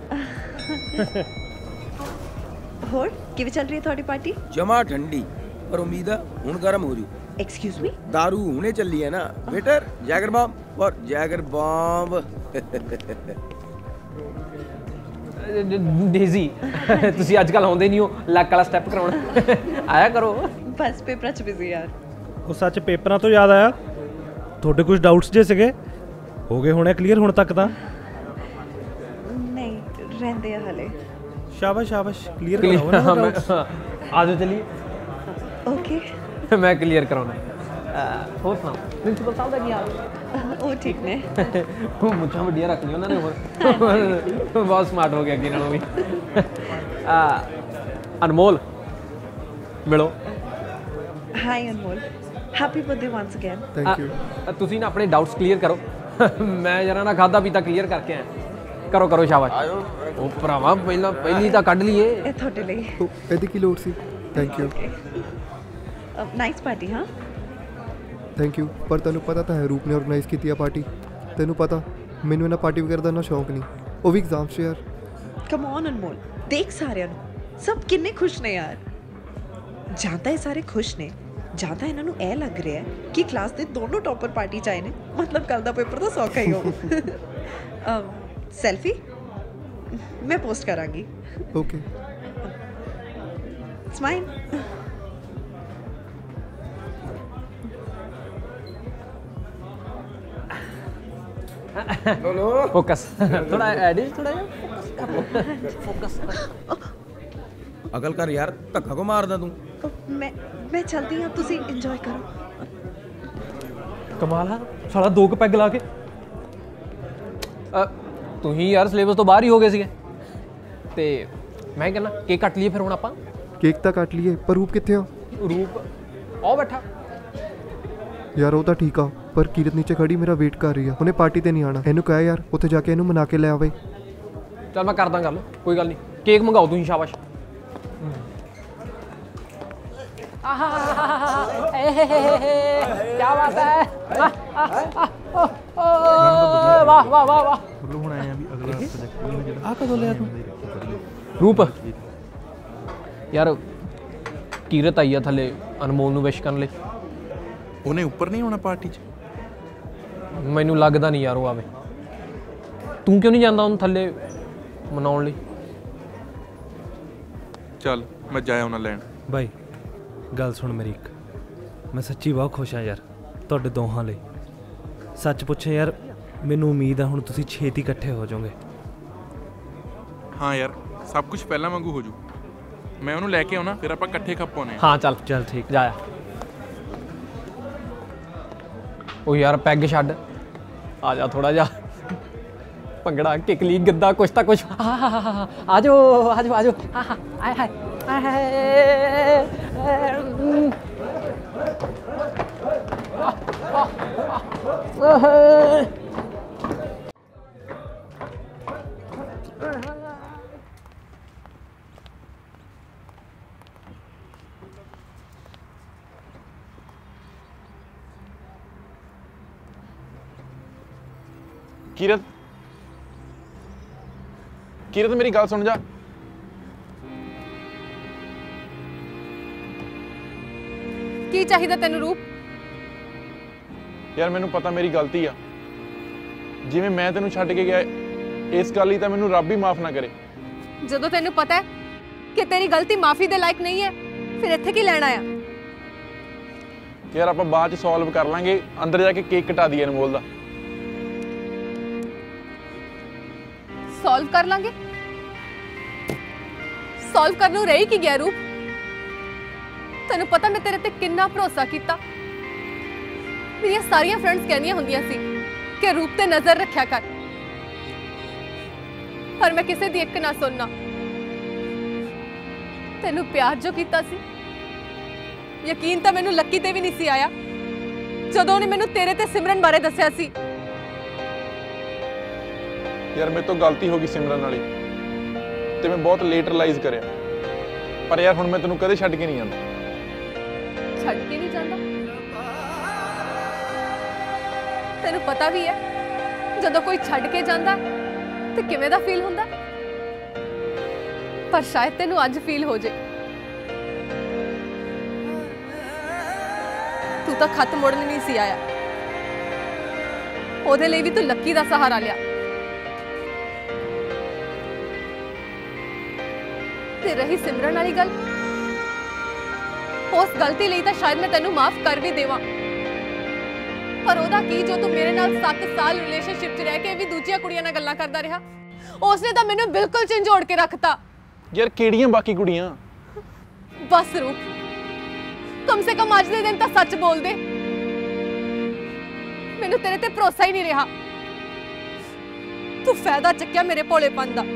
ਹੋਰ ਕਿਵੇਂ ਚੱਲ ਰਹੀ ਹੈ ਤੁਹਾਡੀ ਪਾਰਟੀ? ਜਮਾ ਠੰਡੀ ਪਰ ਉਮੀਦ ਹੈ ਹੁਣ ਗਰਮ ਹੋ ਜੂ। Excuse me? दारू हुने चली है ना वेटर, जैगर बॉम्ब और जैगर बॉम्ब। ਡੇਜ਼ੀ ਤੁਸੀਂ ਅੱਜ ਕੱਲ ਆਉਂਦੇ ਨਹੀਂ ਹੋ ਲੱਕ ਵਾਲਾ ਸਟੈਪ ਕਰਾਉਣਾ, ਆਇਆ ਕਰੋ। ਬਸ ਪੇਪਰਾਂ 'ਚ ਬਿਜ਼ੀ ਯਾਰ। ਉਹ ਸੱਚ ਪੇਪਰਾਂ ਤੋਂ ਯਾਦ ਆਇਆ, ਤੁਹਾਡੇ ਕੁਝ ਡਾਊਟਸ ਜੇ ਸੀਗੇ ਹੋ ਗਏ ਹੋਣੇ ਕਲੀਅਰ ਹੁਣ ਤੱਕ ਤਾਂ? ਨਹੀਂ ਰਹਿੰਦੇ ਆ ਹਲੇ। ਸ਼ਾਬਾਸ਼ ਸ਼ਾਬਾਸ਼ ਕਲੀਅਰ ਕਰਾਓ ਨਾ ਡਾਊਟਸ। ਆ ਜਾਓ ਚਲੀਏ। ਓਕੇ ਮੈਂ ਕਲੀਅਰ ਕਰਾਉਣਾ। ਹੋਰ ਸੁਣਾਓ ਪ੍ਰਿੰਸੀਪਲ ਸਾਹਿਬ ਦਾ ਕੀ ਹਾਲ? ਉਹ ਠੀਕ ਨੇ। ਉਹ ਮੁੱਛਾਂ ਵੱਡੀਆਂ ਰੱਖ ਲਈ ਉਹਨਾਂ ਨੇ, ਹੋਰ ਬਹੁਤ ਸਮਾਰਟ ਹੋ ਗਿਆ ਅੱਗੇ ਨਾਲੋਂ ਵੀ। ਅਨਮੋਲ ਮਿਲੋ। Hi Anmol, happy birthday once again. Thank you. ਤੁਸੀਂ ਨਾ ਆਪਣੇ ਡਾਊਟਸ ਕਲੀਅਰ ਕਰੋ, ਮੈਂ ਜਰਾ ਨਾ ਖਾਦਾ ਪੀਤਾ ਕਲੀਅਰ ਕਰਕੇ ਆਇਆ। ਕਰੋ ਕਰੋ ਸ਼ਾਬਾਸ਼। ਉਹ ਭਰਾਵਾ ਪਹਿਲਾਂ ਪਹਿਲੀ ਤਾਂ ਕੱਢ ਲਈਏ। ਇਹ ਤੁਹਾਡੇ ਲਈ। ਇਹਦੀ ਕੀ ਲੋੜ ਸੀ? Thank you. Nice party. ਹਾਂ ਥੈਂਕ ਯੂ। ਪਰ ਤੈਨੂੰ ਪਤਾ ਤਾਂ ਹੈ ਰੂਪ ਨੇ ਆਰਗੇਨਾਈਜ਼ ਕੀਤੀ ਆ ਪਾਰਟੀ। ਤੈਨੂੰ ਪਤਾ ਮੈਨੂੰ ਇਹਨਾਂ ਪਾਰਟੀ ਵਗੈਰਾ ਦਾ ਨਾ ਸ਼ੌਂਕ ਨਹੀਂ, ਉਹ ਵੀ ਐਗਜ਼ਾਮ 'ਚ ਯਾਰ। ਕਮ ਔਨ ਅਨਮੋਲ, ਦੇਖ ਸਾਰਿਆਂ ਨੂੰ ਸਭ ਕਿੰਨੇ ਖੁਸ਼ ਨੇ ਯਾਰ। ਜਾਂ ਤਾਂ ਇਹ ਸਾਰੇ ਖੁਸ਼ ਨੇ, ਜਾਂ ਤਾਂ ਇਹਨਾਂ ਨੂੰ ਇਹ ਲੱਗ ਰਿਹਾ ਕਿ ਕਲਾਸ ਦੇ ਦੋਨੋਂ ਟੌਪਰ ਪਾਰਟੀ 'ਚ ਆਏ ਨੇ, ਮਤਲਬ ਕੱਲ ਦਾ ਪੇਪਰ ਤਾਂ ਸੌਖਾ ਹੀ ਹੋ। ਸੈਲਫੀ ਮੈਂ ਪੋਸਟ ਕਰਾਂਗੀ। Okay smile. No no focus थोड़ा एडिट थोड़ा फोकस कर लो, फोकस। अकल कर यार, धक्का को मारदा तू। मैं मैं चलती हूँ, तुसी एंजॉय करो। कमाल है साला, दो क पैग ला के ਤੁਸੀਂ ਯਾਰ ਸਿਲੇਬਸ ਤੋਂ ਬਾਹਰ ਹੀ ਹੋ ਗਏ ਸੀਗੇ ਤੇ ਮੈਂ ਕਹਿੰਦਾ ਕੇਕ ਕੱਟ ਲਈਏ ਫਿਰ ਹੁਣ ਆਪਾਂ। ਕੇਕ ਤਾਂ ਕੱਟ ਲਈਏ ਪਰ ਰੂਪ ਕਿੱਥੇ ਆ? ਰੂਪ ਉਹ ਬੈਠਾ ਯਾਰ। ਉਹ ਤਾਂ ਠੀਕ ਆ ਪਰ ਕੀਰਤ ਨੀਚੇ ਖੜੀ ਮੇਰਾ ਵੇਟ ਕਰ ਰਹੀ ਆ, ਉਹਨੇ ਪਾਰਟੀ ਤੇ ਨਹੀਂ ਆਣਾ। ਇਹਨੂੰ ਕਹਿ ਯਾਰ ਉੱਥੇ ਜਾ ਕੇ ਇਹਨੂੰ ਮਨਾ ਕੇ ਲੈ ਆਵੇ। ਚੱਲ ਮੈਂ ਕਰਦਾ ਗੱਲ, ਕੋਈ ਗੱਲ ਨਹੀਂ। ਕੇਕ ਮੰਗਾਓ ਤੁਸੀਂ, ਸ਼ਾਬਾਸ਼। क्या बात है, वाह वाह वाह वाह। ਹੁਣ ਆਇਆ ਵੀ ਅਗਲਾ ਪ੍ਰੋਜੈਕਟ ਜਿਹੜਾ ਆ ਕਦੋਂ ਲਿਆ ਤੂੰ? ਰੂਪ ਯਾਰ ਕੀਰਤ ਆਈ ਆ ਥੱਲੇ ਅਨਮੋਲ ਨੂੰ ਵਿਸ਼ ਕਰਨ ਲਈ। ਉਹਨੇ ਉੱਪਰ ਨਹੀਂ ਆਉਣਾ ਪਾਰਟੀ 'ਚ? ਮੈਨੂੰ ਲੱਗਦਾ ਨਹੀਂ ਯਾਰ ਉਹ ਆਵੇ। ਤੂੰ ਕਿਉਂ ਨਹੀਂ ਜਾਂਦਾ ਉਹਨੂੰ ਥੱਲੇ ਮਨਾਉਣ ਲਈ? ਚੱਲ ਮੈਂ ਜਾਇਆ ਉਹਨਾਂ ਲੈਣ। ਬਾਈ ਗੱਲ ਸੁਣ ਮੇਰੀ ਇੱਕ, ਮੈਂ ਸੱਚੀ ਬਹੁਤ ਖੁਸ਼ ਹਾਂ ਯਾਰ ਤੁਹਾਡੇ ਦੋਹਾਂ ਲਈ। ਸੱਚ ਪੁੱਛੇ ਯਾਰ ਮੈਨੂੰ ਉਮੀਦ ਆ ਹੁਣ ਤੁਸੀਂ ਛੇਤੀ ਇਕੱਠੇ ਹੋ ਜਾਓਗੇ। ਹਾਂ ਯਾਰ ਸਭ ਕੁਝ ਪਹਿਲਾਂ ਵਾਂਗੂ ਹੋ ਜੂ। ਮੈਂ ਉਹਨੂੰ ਲੈ ਕੇ ਆਉਣਾ, ਫਿਰ ਆਪਾਂ ਇਕੱਠੇ ਖੱਪਾਉਣੇ। ਹਾਂ ਚੱਲ ਚੱਲ ਠੀਕ ਜਾਇਆ। ਉਹ ਯਾਰ ਪੈਗ ਛੱਡ, ਆ ਜਾ ਥੋੜਾ ਜਿਹਾ ਭੰਗੜਾ ਕਿਕਲੀ ਗਿੱਧਾ ਕੁਛ ਤਾਂ ਕੁਛ। ਆ ਜਾਓ ਆ ਜਾਓ ਆ ਜਾਓ। ਆਏ ਹਾਏ ਆਏ ਹਾਏ। ਕੀਰਤ ਕੀਰਤ ਮੇਰੀ ਗੱਲ ਸੁਣ ਜਾ। ਕੀ ਚਾਹੀਦਾ ਤੈਨੂੰ ਰੂਪ? ਯਾਰ ਮੈਨੂੰ ਪਤਾ ਮੇਰੀ ਗਲਤੀ ਆ, ਜਿਵੇਂ ਮੈਂ ਤੈਨੂੰ ਛੱਡ ਕੇ ਗਿਆ ਇਸ ਗੱਲ ਲਈ ਤਾਂ ਮੈਨੂੰ ਰੱਬ ਹੀ ਮਾਫ ਨਾ ਕਰੇ। ਜਦੋਂ ਤੈਨੂੰ ਪਤਾ ਹੈ ਕਿ ਤੇਰੀ ਗਲਤੀ ਮਾਫੀ ਦੇ ਲਾਇਕ ਨਹੀਂ ਹੈ, ਫਿਰ ਇੱਥੇ ਕੀ ਲੈਣ ਆਇਆ? ਯਾਰ ਆਪਾਂ ਬਾਅਦ ਚ ਸੋਲਵ ਕਰ ਲਾਂਗੇ, ਅੰਦਰ ਜਾ ਕੇ ਕੇਕ ਕਟਾ ਦਈਏ ਅਨਮੋਲ ਦਾ। ਸੋਲਵ ਕਰ ਲਾਂਗੇ? ਸੋਲਵ ਕਰਨ ਨੂੰ ਰਹੀ ਕੀ ਗਿਆ ਰੂਪ? ਤੈਨੂੰ ਪਤਾ ਮੈਂ ਤੇਰੇ ਤੇ ਕਿੰਨਾ ਭਰੋਸਾ ਕੀਤਾ। ਮੇਰੀਆਂ ਸਾਰੀਆਂ ਫਰੈਂਡਸ ਕਹਿੰਦੀਆਂ ਹੁੰਦੀਆਂ ਸੀ ਕਿ ਰੂਪ ਤੇ ਨਜ਼ਰ ਰੱਖਿਆ ਕਰ, पर मैं किसी दी एक ना सुनना। तेनू प्यार जो कीता सी, यकीन तो मैनू लक्की ते भी नहीं सी आया जदों उन्हें मैनू तेरे ते सिमरन बारे दस्या सी। यार मेरे तो गलती हो गई सिमरन वाली ते मैं बहुत लेट रियलाइज करया, पर यार हुण मैं तेनू कदे छड्ड के नहीं जांदा। छड्ड के नहीं जांदा? तेनू पता भी है जदों कोई छड्ड के जांदा ते किवें दा फील हुंदा, पर शायद तेनू अज फील हो जाए। तू तो खत मोड़न नहीं सी आया, ओदे लिए भी तू लक्की दा सहारा लिया। ते रही सिमरन वाली गल, उस गलती लिए तो शायद मैं तेनू माफ कर भी देवां, पर ओदा की जो तू मेरे नाल सत्त साल रिलेशनशिप च रह के भी दूजियां कुड़ियां नाल गल्लां करदा रहा, उसने तो मैनू बिल्कुल झंझोड़ के रखता। यार केड़ियां बाकी कुड़ियां? बस रूप, कम से कम अज दे दिन तो सच बोल दे। मैनू तेरे ते भरोसा ही नहीं रहा। तू फायदा चक्या मेरे भोलेपन दा।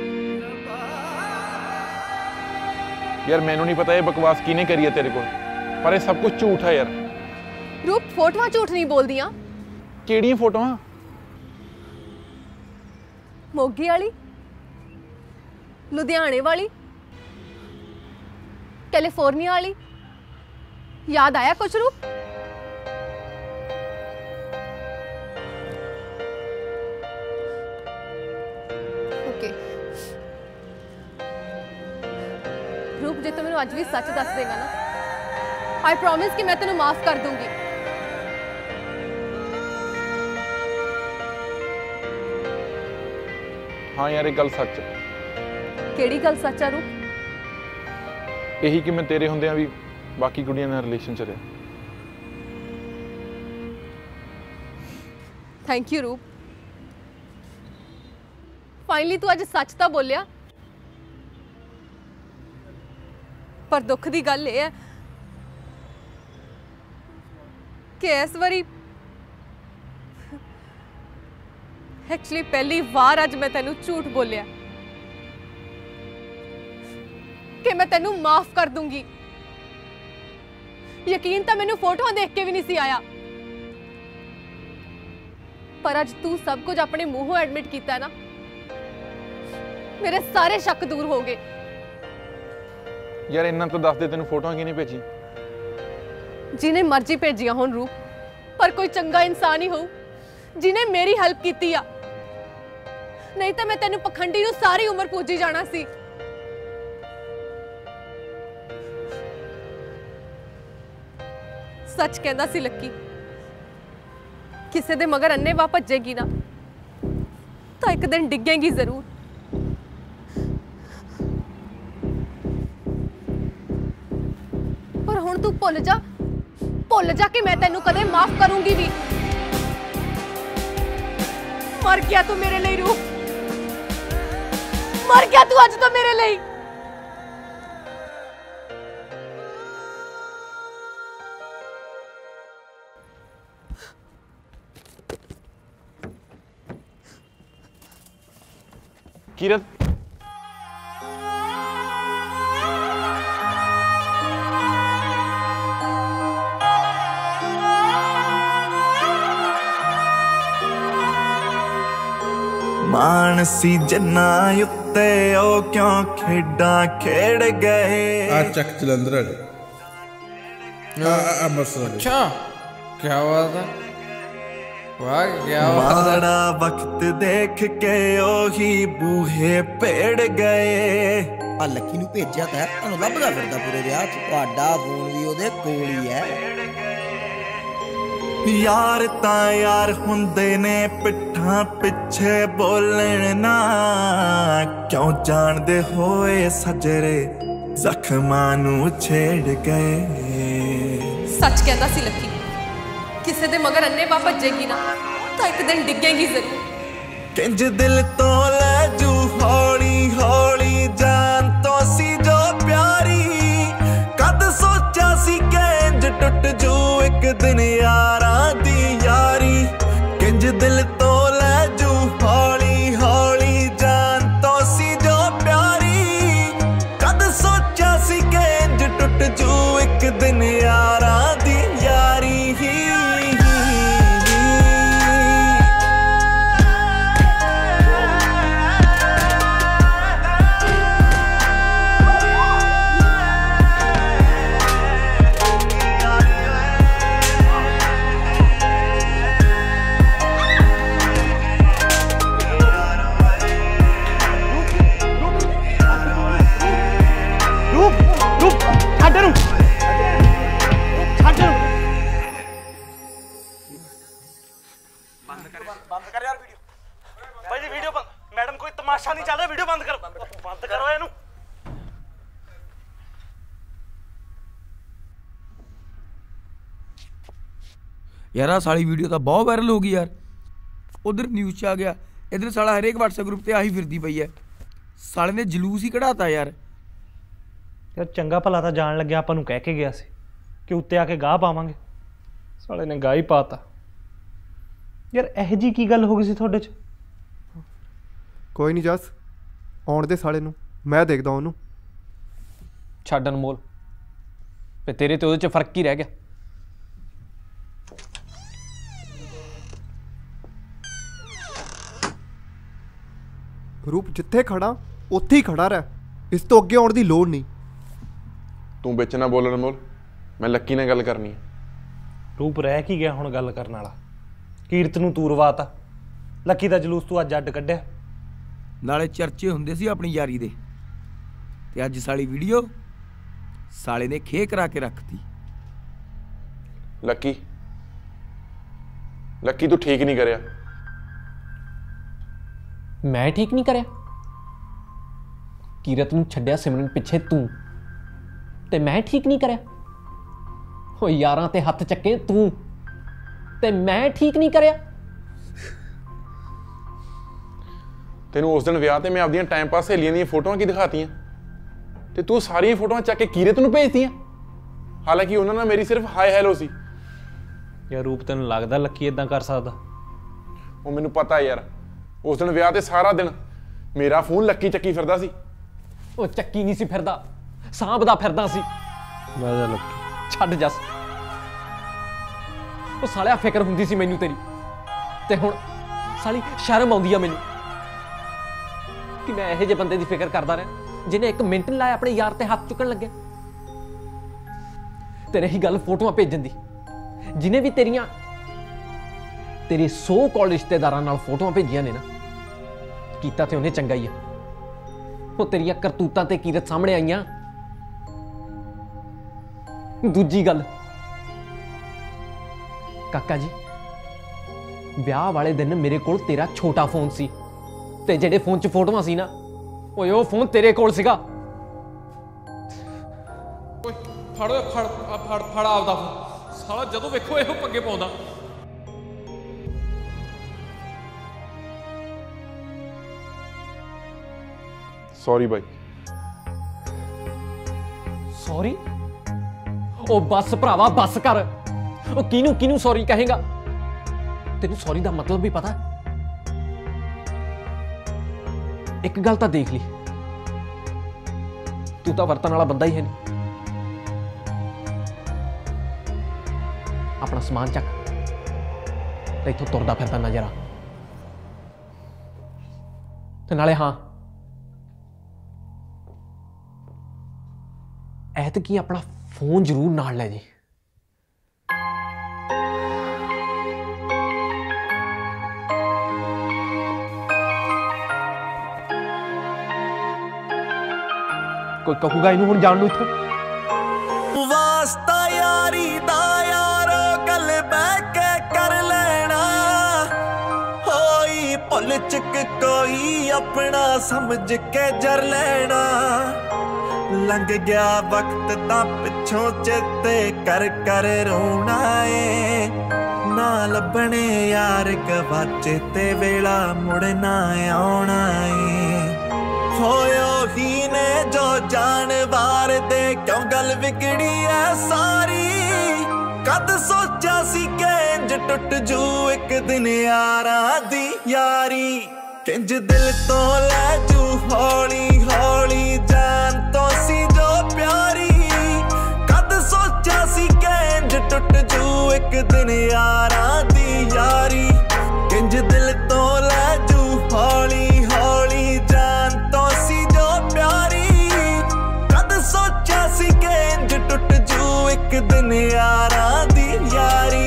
यार मैनू नहीं पता ये बकवास किने करी है तेरे को, पर ये सब कुछ झूठ है यार। रूप फोटोआं झूठ नहीं बोलदियां। केड़ियां फोटोआं? मोगी वाली, लुधियाने वाली, कैलिफोर्निया वाली, याद आया कुछ रूप? ओके रूप, जे तू मैनू अज भी सच दस देगा ना, आई प्रॉमिस कि मैं तेनू माफ कर दूंगी। हाँ यार एक गल सच है। केड़ी गल सच है रूप? यही कि मैं तेरे हुंदियां भी बाकी कुड़ियां नाल रिलेशन च रहा। थैंक यू रूप, फाइनली तू अज सच तो बोलिया। पर दुख की गल यह है कि इस बारी एक्चुअली पहली बार अज मैं तेनू झूठ बोलिया कि मैं तेनू माफ कर दूंगी। यकीन तो मैनू फोटोआं देख के भी नहीं सी आया, पर अज तू सब कुछ अपने मूहों एडमिट किया ना, मेरे सारे शक दूर हो गए। यार इन्ना तो दस दे, तेनू फोटोआं किने भेजी? जिन्हें मर्जी भेजिया होन रूप, पर कोई चंगा इंसान ही हो जिन्हें मेरी हेल्प की आ, नहीं तो मैं तेनू पखंडी नू सारी उम्र पूजी जाना सी। सच कहंदा सी लक्की, किसी दे मगर अन्ने वाह भजेगी ना तो एक दिन डिगेगी जरूर। पर हुण तू भुल जा, भुल जा कि मैं तेनू कदे माफ करूंगी भी। मर गया तू मेरे लिए रूप, मर गया तू अज तो मेरे लिए। किरत मानसी जन्ना उत्ते ओ क्यों खेडा खेड़ गए। आ चक जलंधर वाले, आ अमृतसर। अच्छा क्या बात है, वाह क्या बात है। माड़ा वक्त देख के ओही बूहे पेड़ गए। आ लक्की नू भेजिया था, तन्नू लभदा फिरदा पूरे विआह च, तुहाडा फोन भी ओदे कोल ही है। यार ता यार हुंदे ने पिट्ठां पिछे बोलण ना, क्यों जानदे होए सजरे जख्मां नू छेड़ गए। सच कहता सी लक्की, किसी दे मगर अन्ने वाह भजेगी ना तो एक दिन डिगेगी जरूर। किंज दिल तो ले जू हौली हौली जान तो सी जो प्यारी, कद सोचा सी किंज टुट जू एक दिन यारां दी यारी। किंज दिल तो ले जू हौली हौली जान कर यार वीडियो भाई जी वीडियो बंद मैडम कोई तमाशा नहीं चल रहा वीडियो बंद करो बंद करो ਇਹਨੂੰ यार आ साली वीडियो तो बहुत वायरल हो गई यार उधर न्यूज़ च आ गया इधर साला हरेक व्हाट्सएप ग्रुप ते आही फिरदी पई है साले ने जलूस ही कढ़ाता यार ਯਾਰ ਚੰਗਾ ਭਲਾ ਤਾਂ ਜਾਣ ਲੱਗਿਆ ਆਪਾਂ ਨੂੰ ਕਹਿ ਕੇ ਗਿਆ ਸੀ ਕਿ ਉੱਤੇ ਆ ਕੇ ਗਾਹ ਪਾਵਾਂਗੇ ਸਾਲੇ ਨੇ ਗਾਹ ਹੀ ਪਾਤਾ ਯਾਰ ਇਹ ਜੀ ਕੀ ਗੱਲ ਹੋ ਗਈ ਸੀ ਤੁਹਾਡੇ 'ਚ ਕੋਈ ਨਹੀਂ ਜਸ ਆਉਣ ਦੇ ਸਾਲੇ ਨੂੰ ਮੈਂ ਦੇਖਦਾ ਉਹਨੂੰ ਛੱਡ ਅਨਮੋਲ ਤੇ ਤੇਰੇ ਤੇ ਉਹਦੇ 'ਚ ਫਰਕ ਕੀ ਰਹਿ ਗਿਆ ਰੂਪ ਜਿੱਥੇ ਖੜਾ ਉੱਥੇ ਹੀ ਖੜਾ ਰਹਿ ਇਸ ਤੋਂ ਅੱਗੇ ਆਉਣ ਦੀ ਲੋੜ ਨਹੀਂ ਤੂੰ ਵਿੱਚ ਨਾ ਬੋਲ ਅਨਮੋਲ ਮੈਂ ਲੱਕੀ ਨਾਲ ਗੱਲ ਕਰਨੀ ਹੈ ਰੂਪ ਰਹਿ ਕੀ ਗਿਆ ਹੁਣ ਗੱਲ ਕਰਨ ਵਾਲਾ ਕੀਰਤ ਨੂੰ ਤੂੰ ਰਵਾਤਾ ਲੱਕੀ ਦਾ ਜਲੂਸ ਤੂੰ ਅੱਜ ਅੱਡ ਕੱਢਿਆ ਨਾਲੇ ਚਰਚੇ ਹੁੰਦੇ ਸੀ ਆਪਣੀ ਯਾਰੀ ਦੇ ਤੇ ਅੱਜ ਸਾਲੀ ਵੀਡੀਓ ਸਾਲੇ ਨੇ ਖੇ ਕਰਾ ਕੇ ਰੱਖਤੀ ਲੱਕੀ ਲੱਕੀ ਤੂੰ ਠੀਕ ਨਹੀਂ ਕਰਿਆ ਮੈਂ ਠੀਕ ਨਹੀਂ ਕਰਿਆ ਕੀਰਤ ਨੂੰ ਛੱਡਿਆ ਸਿਮਰਨ ਪਿੱਛੇ ਤੂੰ ਤੇ ਮੈਂ ਠੀਕ ਨਹੀਂ ਕਰਿਆ ਓ ਯਾਰਾਂ ਤੇ ਹੱਥ ਚੱਕੇ ਤੂੰ ਤੇ ਮੈਂ ਠੀਕ ਨਹੀਂ ਕਰਿਆ ਤੈਨੂੰ ਉਸ ਦਿਨ ਵਿਆਹ ਤੇ ਮੈਂ ਆਪਦੀਆਂ ਟਾਈਮ ਪਾਸ ਸਹੇਲੀਆਂ ਦੀਆਂ ਫੋਟੋਆਂ ਕੀ ਦਿਖਾਤੀਆਂ ਤੇ ਤੂੰ ਸਾਰੀਆਂ ਫੋਟੋਆਂ ਚੱਕ ਕੇ ਕੀਰਤ ਨੂੰ ਭੇਜਤੀਆਂ ਹਾਲਾਂਕਿ ਉਹਨਾਂ ਨਾਲ ਮੇਰੀ ਸਿਰਫ ਹਾਈ ਹੈਲੋ ਸੀ ਯਾਰ ਰੂਪ ਤੈਨੂੰ ਲੱਗਦਾ ਲੱਕੀ ਇਦਾਂ ਕਰ ਸਕਦਾ ਉਹ ਮੈਨੂੰ ਪਤਾ ਯਾਰ ਉਸ ਦਿਨ ਵਿਆਹ ਤੇ ਸਾਰਾ ਦਿਨ ਮੇਰਾ ਫੋਨ ਲੱਕੀ ਚੱਕੀ ਫਿਰਦਾ ਸੀ ਉਹ ਚੱਕੀ ਨਹੀਂ ਸੀ ਫਿਰਦਾ ਸਾਂਭਦਾ ਫਿਰਦਾ ਸੀ ਮੈਂ ਤਾਂ ਲੱਕੀ ਛੱਡ ਜੱਸ ਉਹ ਸਾਲਿਆ ਫਿਕਰ ਹੁੰਦੀ ਸੀ ਮੈਨੂੰ ਤੇਰੀ ਤੇ ਹੁਣ ਸਾਲੀ ਸ਼ਰਮ ਆਉਂਦੀ ਆ ਮੈਨੂੰ ਕਿ ਮੈਂ ਇਹੋ ਜਿਹੇ ਬੰਦੇ ਦੀ ਫਿਕਰ ਕਰਦਾ ਰਿਹਾ ਜਿਹਨੇ ਇੱਕ ਮਿੰਟ ਨਹੀਂ ਲਾਇਆ ਆਪਣੇ ਯਾਰ ਤੇ ਹੱਥ ਚੁੱਕਣ ਲੱਗਿਆ ਤੇ ਰਹੀ ਗੱਲ ਫੋਟੋਆਂ ਭੇਜਣ ਦੀ ਜਿਹਨੇ ਵੀ ਤੇਰੀਆਂ ਤੇਰੇ ਸੌ ਕਾਲ ਰਿਸ਼ਤੇਦਾਰਾਂ ਨਾਲ ਫੋਟੋਆਂ ਭੇਜੀਆਂ ਨੇ ਨਾ ਕੀਤਾ ਤੇ ਉਹਨੇ ਚੰਗਾ ਹੀ ਆ ਉਹ ਤੇਰੀਆਂ ਕਰਤੂਤਾਂ ਤੇ ਕੀਰਤ ਸਾਹਮਣੇ ਆਈਆਂ ਦੂਜੀ ਗੱਲ ਕਾਕਾ ਜੀ ਵਿਆਹ ਵਾਲੇ ਦਿਨ ਮੇਰੇ ਕੋਲ ਤੇਰਾ ਛੋਟਾ ਫੋਨ ਸੀ ਤੇ ਜਿਹੜੇ ਫੋਨ 'ਚ ਫੋਟੋਆਂ ਸੀ ਨਾ ਓਏ ਉਹ ਫੋਨ ਤੇਰੇ ਕੋਲ ਸੀਗਾ ਓਏ ਫੜੋ ਫੜ ਫੜ ਫੜ ਆਪਦਾ ਸਾਲਾ ਜਦੋਂ ਵੇਖੋ ਇਹੋ ਪੰਗੇ ਪਾਉਂਦਾ ਸੌਰੀ ਬਾਈ ਸੌਰੀ ਉਹ ਬੱਸ ਭਰਾਵਾ ਬੱਸ ਕਰ ਉਹ ਕਿਹਨੂੰ ਕਿਹਨੂੰ ਸੌਰੀ ਕਹੇਗਾ ਤੈਨੂੰ ਸੌਰੀ ਦਾ ਮਤਲਬ ਵੀ ਪਤਾ ਇੱਕ ਗੱਲ ਤਾਂ ਦੇਖ ਲਈ ਤੂੰ ਤਾਂ ਵਰਤਣ ਵਾਲਾ ਬੰਦਾ ਹੀ ਹੈ ਨਹੀਂ ਆਪਣਾ ਸਮਾਨ ਚੱਕ ਤੇ ਇੱਥੋਂ ਤੁਰਦਾ ਫਿਰਦਾ ਨਜ਼ਰ ਆ ਤੇ ਨਾਲੇ ਹਾਂ ਐਤਕੀ ਆਪਣਾ ਫੋਨ ਜ਼ਰੂਰ ਨਾਲ ਲੈ ਜੀ ਕੋਈ ਕਹੂਗਾ ਇਹਨੂੰ ਹੁਣ ਜਾਣ ਨੂੰ ਇੱਥੋਂ ਵਾਸਤਾ ਯਾਰੀ ਦਾ ਯਾਰੋ ਗੱਲ ਬਹਿ ਕੇ ਕਰ ਲੈਣਾ ਹੋਈ ਭੁੱਲ ਚੁੱਕ ਕੋਈ ਆਪਣਾ ਸਮਝ ਕੇ ਜਰ ਲੈਣਾ ਲੰਘ ਗਿਆ ਵਕਤ ਤਾਂ ਪਿੱਛੋਂ ਚੇਤੇ ਕਰ ਕਰ ਰੋਣਾ ਏ ਨਾ ਲੱਭਣੇ ਯਾਰ ਗਵਾਚੇ ਤੇ ਵੇਲਾ ਮੁੜਨਾ ਆਉਣਾ ਏ ਹੋਇਓ ਹੀ ਨੇ ਜੋ ਜਾਨਵਾਰ ਦੇ ਕਿਉਂ ਗੱਲ ਵਿਗੜੀ ਐ ਸਾਰੀ ਕਦ ਸੋਚਿਆ ਸੀ ਕਿ ਇੰਜ ਟੁੱਟ ਜੂ ਇੱਕ ਦਿਨ ਯਾਰਾਂ ਦੀ ਯਾਰੀ ਕਿੰਜ ਦਿਲ ਤੋਂ ਲੈ ਜੂ ਹੌਲੀ ਹੌਲੀ ਜਾਨ ਤੋਂ ਸੀ ਜੋ ਪਿਆਰੀ ਕਦ ਸੋਚਿਆ ਸੀ ਕਿ ਇੰਜ ਟੁੱਟ ਜੂ ਇੱਕ ਦਿਨ ਯਾਰਾਂ ਦੀ ਯਾਰੀ ਕਿੰਜ ਦਿਲ ਤੋਂ ਲੈ ਜੂ ਹੌਲੀ ਹੌਲੀ ਜਾਨ ਤੋਂ ਸੀ ਜੋ ਪਿਆਰੀ ਕਦ ਸੋਚਿਆ ਸੀ ਕਿ ਇੰਜ ਟੁੱਟ ਜੂ ਇੱਕ ਦਿਨ ਯਾਰਾਂ ਦੀ ਯਾਰੀ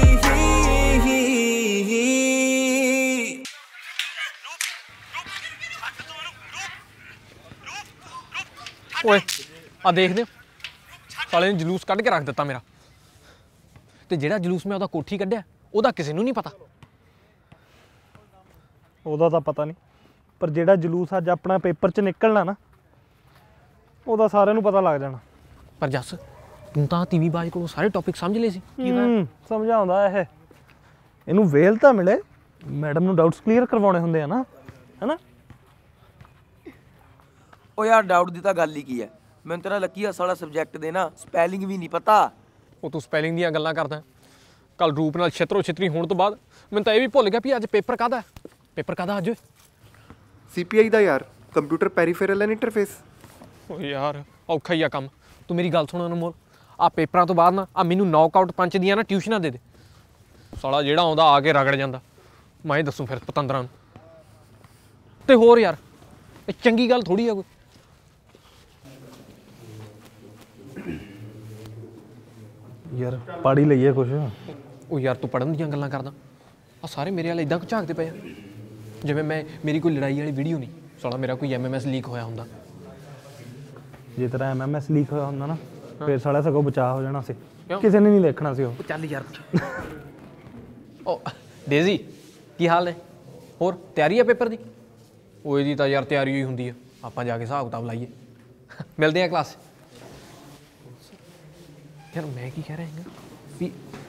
ਓਏ ਆ ਦੇਖਦੇ ਹੋ ਸਾਲੇ ਨੇ ਜਲੂਸ ਕੱਢ ਕੇ ਰੱਖ ਦਿੱਤਾ ਮੇਰਾ ਤੇ ਜਿਹੜਾ ਜਲੂਸ ਮੈਂ ਉਹਦਾ ਕੋਠੀ ਕੱਢਿਆ ਉਹਦਾ ਕਿਸੇ ਨੂੰ ਨਹੀਂ ਪਤਾ ਉਹਦਾ ਤਾਂ ਪਤਾ ਨਹੀਂ, ਪਰ ਜਿਹੜਾ ਜਲੂਸ ਅੱਜ ਆਪਣਾ ਪੇਪਰ 'ਚ ਨਿਕਲਣਾ ਨਾ, ਉਹਦਾ ਸਾਰਿਆਂ ਨੂੰ ਪਤਾ ਲੱਗ ਜਾਣਾ। ਪਰ ਜੱਸ ਤੂੰ ਤਾਂ ਤੀਵੀਂ ਬਾਜ ਕੋਲੋਂ ਸਾਰੇ ਟੌਪਿਕ ਸਮਝ ਲਏ ਸੀ। ਕੀ ਹੂੰ ਸਮਝਾਉਂਦਾ ਇਹ, ਇਹਨੂੰ ਵੇਲ ਤਾਂ ਮਿਲੇ, ਮੈਡਮ ਨੂੰ ਡਾਊਟਸ ਕਲੀਅਰ ਕਰਵਾਉਣੇ ਹੁੰਦੇ ਆ ਨਾ, ਹੈਨਾ। ਉਹ ਯਾਰ ਡਾਊਟ ਦੀ ਤਾਂ ਗੱਲ ਹੀ ਕੀ ਹੈ, ਮੈਨੂੰ ਤੇਰਾ ਲੱਕੀ ਹੱਸ ਵਾਲਾ ਸਬਜੈਕਟ ਦੇ ਨਾ ਸਪੈਲਿੰਗ ਵੀ ਨਹੀਂ ਪਤਾ। ਉਹ ਤੂੰ ਸਪੈਲਿੰਗ ਦੀਆਂ ਗੱਲਾਂ ਕਰਦਾ, ਕੱਲ ਰੂਪ ਨਾਲ ਛਿੱਤਰੋ ਛਿੱਤਰੀ ਹੋਣ ਤੋਂ ਬਾਅਦ ਮੈਨੂੰ ਤਾਂ ਇਹ ਵੀ ਭੁੱਲ ਗਿਆ ਵੀ ਅੱਜ ਪੇਪਰ ਕਾਹਦਾ ਹੈ। ਪੇਪਰ ਕਾਹਦਾ ਅੱਜ? ਸੀ ਪੀ ਆਈ ਦਾ ਯਾਰ, ਕੰਪਿਊਟਰ ਪੈਰੀਫੇਰਲ ਐਂਡ ਇੰਟਰਫੇਸ। ਓ ਯਾਰ ਔਖਾ ਹੀ ਆ ਕੰਮ। ਤੂੰ ਮੇਰੀ ਗੱਲ ਸੁਣ ਅਨਮੋਲ, ਆ ਪੇਪਰਾਂ ਤੋਂ ਬਾਅਦ ਨਾ ਆ ਮੈਨੂੰ ਨੌਕਆਊਟ ਪੰਚ ਦੀਆਂ ਨਾ ਟਿਊਸ਼ਨਾਂ ਦੇ ਦੇ। ਸਾਲਾ ਜਿਹੜਾ ਆਉਂਦਾ ਆ ਕੇ ਰਗੜ ਜਾਂਦਾ, ਮੈਂ ਦੱਸੂ ਫਿਰ ਪਤੰਦਰਾਂ ਨੂੰ। ਤੇ ਹੋਰ ਯਾਰ ਇਹ ਚੰਗੀ ਗੱਲ ਥੋੜੀ ਆ ਕੋਈ। ਯਾਰ ਪੜ੍ਹ ਹੀ ਲਈਏ ਕੁਛ। ਉਹ ਯਾਰ ਤੂੰ ਪੜ੍ਹਨ ਦੀਆਂ ਗੱਲਾਂ ਕਰਦਾ, ਆ ਸਾਰੇ ਮੇਰੇ ਵਾਲੇ ਇਦਾਂ ਝਾਕਦੇ ਪਏ ਆ ਜਿਵੇਂ ਮੈਂ ਮੇਰੀ ਕੋਈ ਲੜਾਈ ਵਾਲੀ ਵੀਡੀਓ ਨਹੀਂ। ਸਾਲਾ ਮੇਰਾ ਕੋਈ ਐਮ ਐਮ ਐਸ ਲੀਕ ਹੋਇਆ ਹੁੰਦਾ। ਜੇ ਤੇਰਾ ਐਮ ਐਮ ਐਸ ਲੀਕ ਹੋਇਆ ਹੁੰਦਾ ਨਾ, ਫਿਰ ਸਾਲਾ ਸਗੋਂ ਬਚਾਅ ਹੋ ਜਾਣਾ ਸੀ, ਕਿਸੇ ਨੇ ਨਹੀਂ ਦੇਖਣਾ ਸੀ ਉਹ। ਚੱਲ ਯਾਰ ਓ ਡੇਜ਼ੀ ਕੀ ਹਾਲ ਨੇ? ਹੋਰ ਤਿਆਰੀ ਆ ਪੇਪਰ ਦੀ? ਉਹ ਇਹਦੀ ਤਾਂ ਯਾਰ ਤਿਆਰੀ ਹੋਈ ਹੁੰਦੀ ਆ, ਆਪਾਂ ਜਾ ਕੇ ਹਿਸਾਬ ਕਿਤਾਬ ਲਾਈਏ। ਮਿਲਦੇ ਆ ਕਲਾਸ। ਯਾਰ ਮੈਂ ਕੀ ਕਹਿ ਰਿਹਾ ਹੈਗਾ ਵੀ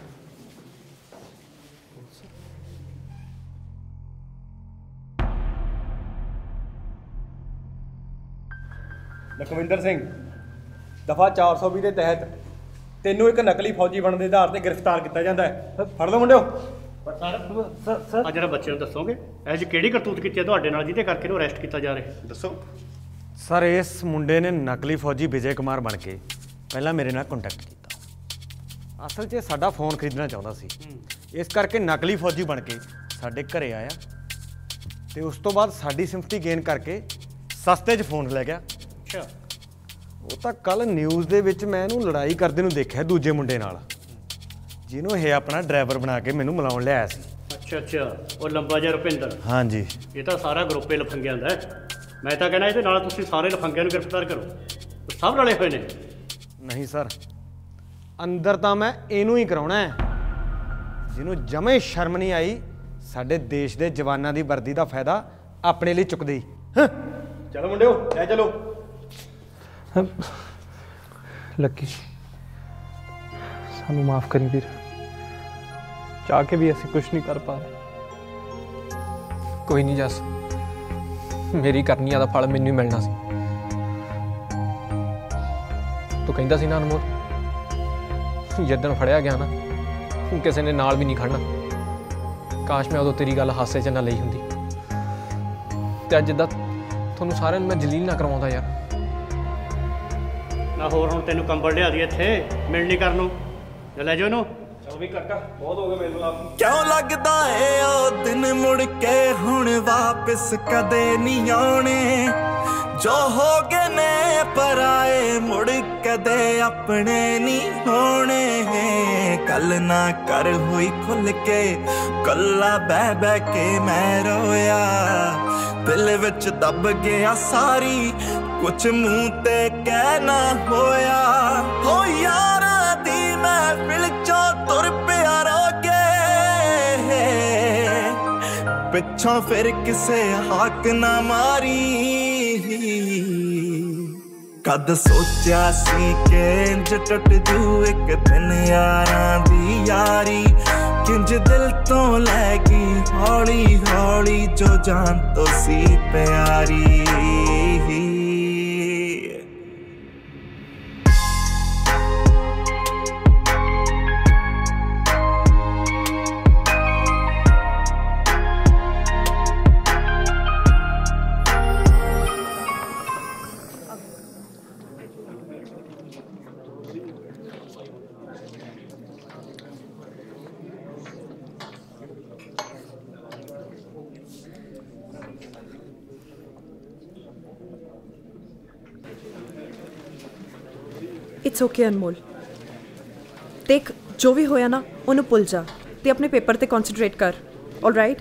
ਲਖਵਿੰਦਰ ਸਿੰਘ ਦਫਾ ਚਾਰ ਸੌ ਵੀਹ ਦੇ ਤਹਿਤ ਤੈਨੂੰ ਇੱਕ ਨਕਲੀ ਫੌਜੀ ਬਣਨ ਦੇ ਆਧਾਰ ਤੇ ਗ੍ਰਿਫਤਾਰ ਕੀਤਾ ਜਾਂਦਾ ਹੈ। ਫੜ ਲਓ ਮੁੰਡਿਓ। ਸਰ ਸਰ ਆ ਜਰਾ ਬੱਚਿਆਂ ਨੂੰ ਦੱਸੋਗੇ ਇਹ 'ਚ ਕਿਹੜੀ ਕਰਤੂਤ ਕੀਤੀ ਹੈ ਤੁਹਾਡੇ ਨਾਲ ਜਿਹਦੇ ਕਰਕੇ ਇਹਨੂੰ ਅਰੈਸਟ ਕੀਤਾ ਜਾ ਰਿਹਾ? ਦੱਸੋ ਸਰ। ਇਸ ਮੁੰਡੇ ਨੇ ਨਕਲੀ ਫੌਜੀ ਵਿਜੇ ਕੁਮਾਰ ਬਣ ਕੇ ਪਹਿਲਾਂ ਮੇਰੇ ਨਾਲ ਕੰਟੈਕਟ ਕੀਤਾ। ਅਸਲ 'ਚ ਸਾਡਾ ਫੋਨ ਖਰੀਦਣਾ ਚਾਹੁੰਦਾ ਸੀ, ਇਸ ਕਰਕੇ ਨਕਲੀ ਫੌਜੀ ਬਣ ਕੇ ਸਾਡੇ ਘਰੇ ਆਇਆ ਤੇ ਉਸ ਤੋਂ ਬਾਅਦ ਸਾਡੀ ਸਿੰਪਥੀ ਗੇਨ ਕਰਕੇ ਸਸਤੇ 'ਚ ਫੋਨ ਲੈ ਗਿਆ। ਅੱਛਾ। ਉਹ ਤਾਂ ਕੱਲ ਨਿਊਜ਼ ਦੇ ਵਿੱਚ ਮੈਂ ਇਹਨੂੰ ਲੜਾਈ ਕਰਦੇ ਨੂੰ ਦੇਖਿਆ ਦੂਜੇ ਮੁੰਡੇ ਨਾਲ, ਜਿਹਨੂੰ ਇਹ ਆਪਣਾ ਡਰਾਈਵਰ ਬਣਾ ਕੇ ਮੈਨੂੰ ਮਿਲਾਉਣ ਲਿਆਇਆ ਸੀ। ਅੱਛਾ ਅੱਛਾ, ਉਹ ਲੰਬਾ ਜਿਹਾ ਰੁਪਿੰਦਰ। ਹਾਂਜੀ। ਇਹ ਤਾਂ ਸਾਰਾ ਗਰੁੱਪੇ ਲਫੰਗਿਆਂ ਦਾ ਹੈ। ਮੈਂ ਤਾਂ ਕਹਿੰਦਾ ਇਹਦੇ ਨਾਲ ਤੁਸੀਂ ਸਾਰੇ ਲਫੰਗਿਆਂ ਨੂੰ ਗ੍ਰਿਫਤਾਰ ਕਰੋ, ਸਭ ਰਲੇ ਹੋਏ ਨੇ। ਨਹੀਂ ਸਰ, ਅੰਦਰ ਤਾਂ ਮੈਂ ਇਹਨੂੰ ਹੀ ਕਰਾਉਣਾ ਹੈ, ਜਿਹਨੂੰ ਜਮੇ ਸ਼ਰਮ ਨਹੀਂ ਆਈ ਸਾਡੇ ਦੇਸ਼ ਦੇ ਜਵਾਨਾਂ ਦੀ ਵਰਦੀ ਦਾ ਫਾਇਦਾ ਆਪਣੇ ਲਈ ਚੁੱਕਦੇ ਹੀ। ਚਲੋ ਮੁੰਡਿਓ ਲੈ ਚਲੋ। ਲੱਕੀ ਸਾਨੂੰ ਮਾਫ ਕਰੀ ਵੀਰ, ਚਾਹ ਕੇ ਵੀ ਅਸੀਂ ਕੁਝ ਨਹੀਂ ਕਰ ਪਾ ਰਹੇ। ਕੋਈ ਨਹੀਂ ਜੱਸ, ਮੇਰੀ ਕਰਨੀਆਂ ਦਾ ਫਲ ਮੈਨੂੰ ਹੀ ਮਿਲਣਾ ਸੀ। ਤੂੰ ਕਹਿੰਦਾ ਸੀ ਨਾ ਅਨਮੋਲ, ਜਿੱਦਣ ਫੜਿਆ ਗਿਆ ਨਾ ਕਿਸੇ ਨੇ ਨਾਲ ਵੀ ਨਹੀਂ ਖੜਨਾ। ਕਾਸ਼ ਮੈਂ ਉਦੋਂ ਤੇਰੀ ਗੱਲ ਹਾਸੇ 'ਚ ਨਾ ਲਈ ਹੁੰਦੀ, ਤੇ ਅੱਜ ਜਿੱਦਾਂ ਤੁਹਾਨੂੰ ਸਾਰਿਆਂ ਨੂੰ ਮੈਂ ਜਲੀਲ ਨਾ ਕਰਵਾਉਂਦਾ ਯਾਰ। ਨਾ ਹੋਰ ਹੁਣ ਤੈਨੂੰ ਕੰਬਲ ਲਿਆ ਦੀ ਇੱਥੇ ਮਿਲਣੀ ਕਰਨ ਨੂੰ, ਲੈ ਜਾਓ ਇਹਨੂੰ। ਚਲ ਵੀ ਕਾਕਾ ਬਹੁਤ ਹੋ ਗਏ ਮੈਨੂੰ ਆਪ। ਕਿਉਂ ਲੱਗਦਾ ਏ ਉਹ ਦਿਨ ਮੁੜ ਕੇ ਹੁਣ ਵਾਪਸ ਕਦੇ ਨਹੀਂ ਆਉਣੇ, ਜੋ ਹੋ ਗਏ ਨੇ ਪਰਾਏ ਮੁੜ ਕਦੇ ਆਪਣੇ ਨਹੀਂ ਹੋਣੇ। ਕੱਲ ਨਾ ਕਰ ਹੋਈ ਖੁੱਲ ਕੇ ਕੱਲਾ ਬਹਿ ਬਹਿ ਕੇ ਮੈਂ ਰੋਇਆ, ਦਿਲ ਵਿੱਚ ਦਬ ਗਿਆ ਸਾਰੀ ਕੁਛ ਮੂੰਹ ਤੇ ਕਹਿ ਨਾ ਹੋਇਆ। ਹੋ ਯਾਰਾਂ ਦੀ ਮਹਿਫਿਲ ਚੋਂ ਤੁਰ ਪਿਆ ਰੋਕੇ, ਪਿੱਛੋਂ ਫਿਰ ਕਿਸੇ ਹੱਕ ਨਾ ਮਾਰੀ। ਕਦ ਸੋਚਿਆ ਸੀ ਕਿ ਇੰਜ ਟੁੱਟ ਜੂ ਇੱਕ ਦਿਨ ਯਾਰਾਂ ਦੀ ਯਾਰੀ, ਕਿੰਜ ਦਿਲ ਤੋਂ ਲੈ ਗਈ ਹੌਲੀ ਹੌਲੀ ਜੋ ਜਾਨ ਤੋਂ ਸੀ ਪਿਆਰੀ। ਇਟਸ ਓਕੇ ਅਨਮੋਲ, ਦੇਖ ਜੋ ਵੀ ਹੋਇਆ ਨਾ ਉਹਨੂੰ ਭੁੱਲ ਜਾ ਤੇ ਆਪਣੇ ਪੇਪਰ ਤੇ ਕਨਸੈਂਟਰੇਟ ਕਰ। Alright,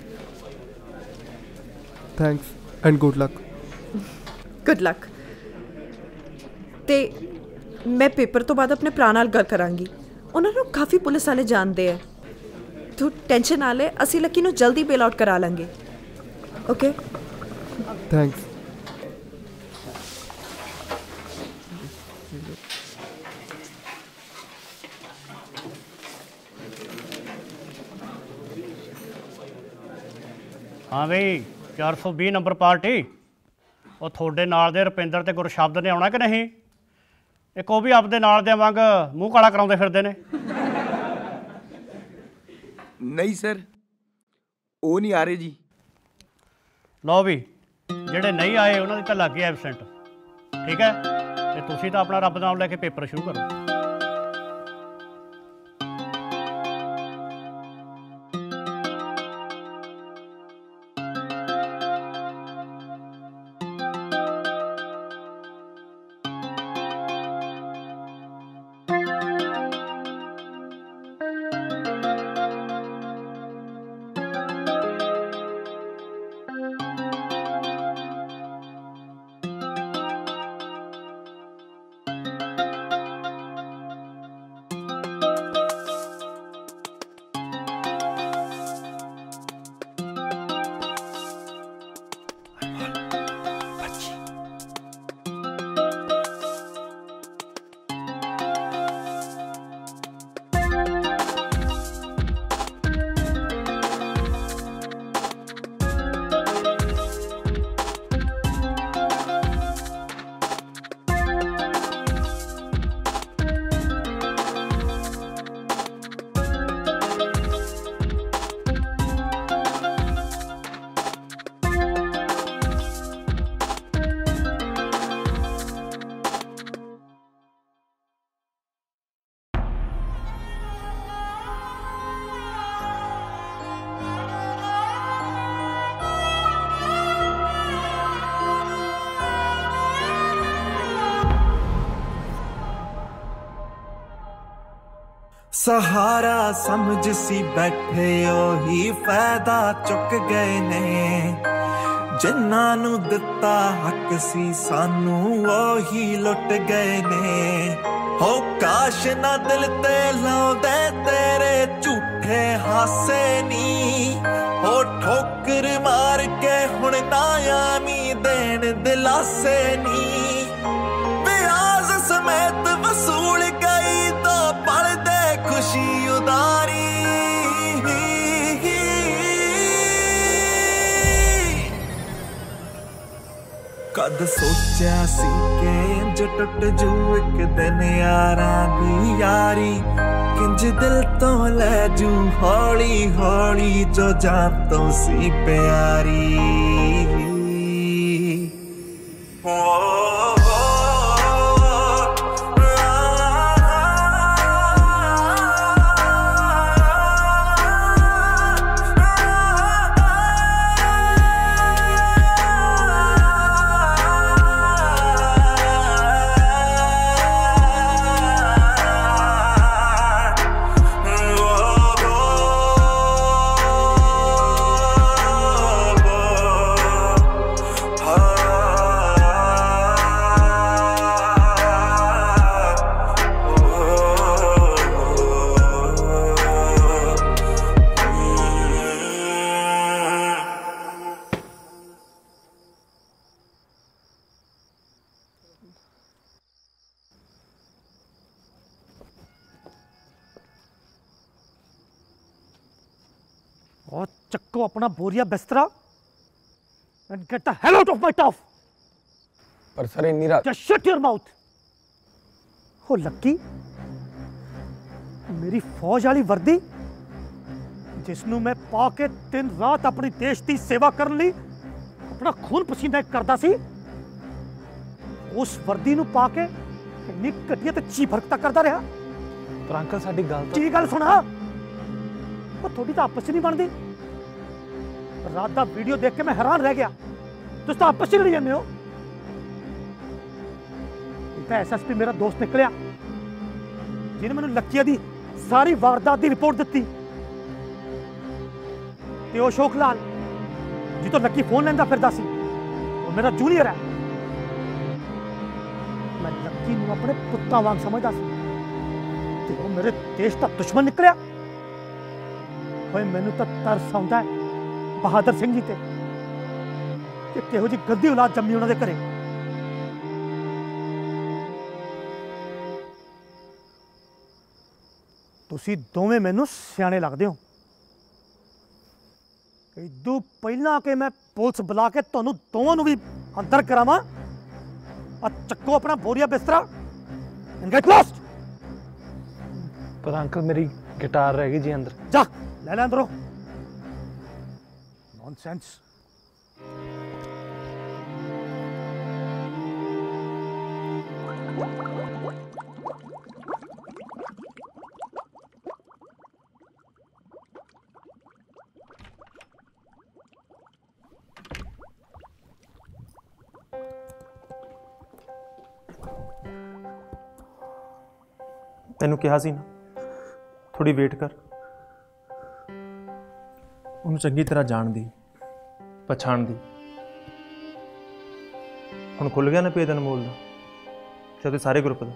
thanks and good luck. Good luck. ਤੇ ਮੈਂ ਪੇਪਰ ਤੋਂ ਬਾਅਦ ਆਪਣੇ ਭਰਾ ਨਾਲ ਗੱਲ ਕਰਾਂਗੀ, ਉਹਨਾਂ ਨੂੰ ਕਾਫੀ ਪੁਲਿਸ ਵਾਲੇ ਜਾਣਦੇ ਆ। ਤੂੰ ਟੈਨਸ਼ਨ ਨਾ ਲੈ, ਅਸੀਂ ਲੱਕੀ ਨੂੰ ਜਲਦੀ ਬੇਲ ਆਊਟ ਕਰਾ ਲਾਂਗੇ। Okay thanks. हाँ बई चार सौ भी नंबर पार्टी ਉਹ ਤੁਹਾਡੇ ਨਾਲ ਦੇ ਰੁਪਿੰਦਰ ਤੇ ਗੁਰਸ਼ਬਦ ਨੇ ਆਉਣਾ ਕਿ ਨਹੀਂ? ਇੱਕ ਉਹ ਵੀ ਆਪਦੇ ਨਾਲ ਦੇ ਵਾਂਗ ਮੂੰਹ ਕਾਲਾ ਕਰਾਉਂਦੇ ਫਿਰਦੇ ਨੇ। ਨਹੀਂ ਸਰ ਉਹ ਨਹੀਂ ਆ ਰਹੇ ਜੀ। ਲਓ ਵੀ ਜਿਹੜੇ ਨਹੀਂ ਆਏ ਉਹਨਾਂ ਦੀ ਤਾਂ ਲੱਗ ਗਿਆ ਐਬਸੈਂਟ, ਠੀਕ ਹੈ? ਤੇ ਤੁਸੀਂ ਤਾਂ ਆਪਣਾ ਰੱਬ ਦਾ ਨਾਮ ਲੈ ਕੇ ਪੇਪਰ ਸ਼ੁਰੂ ਕਰੋ। सहारा समझ सी बैठे ओही फायदा चुक गए ने, जिन्हां नू दिता हक सी सानू ओही लुट गए ने। हो काश ना दिल ते लाउंदे तेरे झूठे हासे नी, हो ठोकर मार के हुण नायामी देन दिलासे नी। ब्याज समेत वसूल गई तो पल दे खुशी उदारी। कद सोचा सी के इंज टुट जू एक दिन यारां दी यारी, किंज दिल तो ले जू हौली हौली जो जान तो सी प्यारी। ओ और चक्को अपना बोरिया बिस्तरा and get the hell out of my turf. पर सर इन्नी रात Just shut your mouth. हो लक्की, मेरी फौज वाली वर्दी जिसनू मैं पा के दिन रात अपनी देश की सेवा करने ली अपना खून पसीना करता सी, उस वर्दी नू पा के इन्नी घटिया ते चीप हरकतां करता रहा। पर अंकल साडी गल की गल सुना, वो थोड़ी तो आपस नहीं बनती। रात का वीडियो देख के मैं हैरान रह गया, तुम तो आपस लड़ी जाते हो। एस एस पी मेरा दोस्त निकलिया जिन्हें मैंने लक्की दी सारी वारदात की रिपोर्ट दी। ते ओ अशोक लाल जी तो लक्की फोन लेंदा फिरदा सी, वो मेरा जूनियर है। मैं लक्की नूं अपने पुत्तां वांग समझदा सी ते वो मेरे देश का दुश्मन निकलिया। होए मैनू तो तरस आउंदा है बहादुर सिंह जी ते ਕਿ ਕਿਹੋ ਜਿਹੀ ਗੰਦੀ ਔਲਾਦ ਜੰਮੀ ਉਹਨਾਂ ਦੇ ਘਰੇ। ਤੁਸੀਂ ਦੋਵੇਂ ਮੈਨੂੰ ਸਿਆਣੇ ਲੱਗਦੇ ਹੋ। ਇਦੋਂ ਪਹਿਲਾਂ ਕਿ ਮੈਂ ਪੁਲਿਸ ਬੁਲਾ ਕੇ ਤੁਹਾਨੂੰ ਦੋਵਾਂ ਨੂੰ ਵੀ ਅੰਦਰ ਕਰਾਵਾਂ, ਆ ਚੱਕੋ ਆਪਣਾ ਬੋਰੀਆ ਬਿਸਤਰਾ ਐਂਡ ਗੈਟ ਲੌਸਟ। ਪਰ ਅੰਕਲ ਮੇਰੀ गिटार रह गई जी अंदर। जा ले ले अंदरों। नॉनसेंस। ਤੈਨੂੰ ਕਿਹਾ ਸੀ ਨਾ ਥੋੜੀ ਵੇਟ ਕਰ, ਉਹਨੂੰ ਚੰਗੀ ਤਰ੍ਹਾਂ ਜਾਣਦੀ ਪਛਾਣਦੀ। ਹੁਣ ਖੁੱਲ ਗਿਆ ਨਾ ਭੇਦ ਅਨਮੋਲ ਦਾ ਤੇ ਉਹਦੇ ਸਾਰੇ ਗਰੁੱਪ ਦਾ।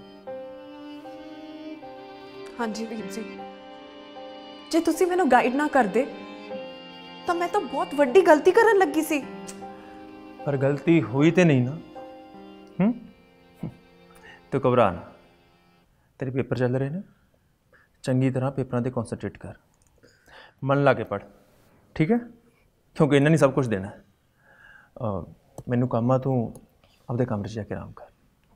ਹਾਂਜੀ ਵੀਰ ਜੀ, ਜੇ ਤੁਸੀਂ ਮੈਨੂੰ ਗਾਈਡ ਨਾ ਕਰਦੇ ਤਾਂ ਮੈਂ ਤਾਂ ਬਹੁਤ ਵੱਡੀ ਗਲਤੀ ਕਰਨ ਲੱਗੀ ਸੀ। ਪਰ ਗਲਤੀ ਹੋਈ ਤੇ ਨਹੀਂ ਨਾ। ਹੂੰ ਤੂੰ ਘਬਰਾ ਨਾ, ਤੇਰੇ ਪੇਪਰ ਚੱਲ ਰਹੇ ਨੇ, ਚੰਗੀ ਤਰ੍ਹਾਂ ਪੇਪਰਾਂ ਤੇ ਕਨਸੈਂਟਰੇਟ ਕਰ, ਮਨ ਲਾ ਕੇ ਪੜ੍ਹ, ਠੀਕ ਹੈ? ਕਿਉਂਕਿ ਇਹਨਾਂ ਨਹੀਂ ਸਭ ਕੁਝ ਦੇਣਾ। ਮੈਨੂੰ ਕੰਮ ਆ, ਤੂੰ ਆਪਦੇ ਕਮਰੇ 'ਚ ਜਾ ਕੇ ਆਰਾਮ ਕਰ।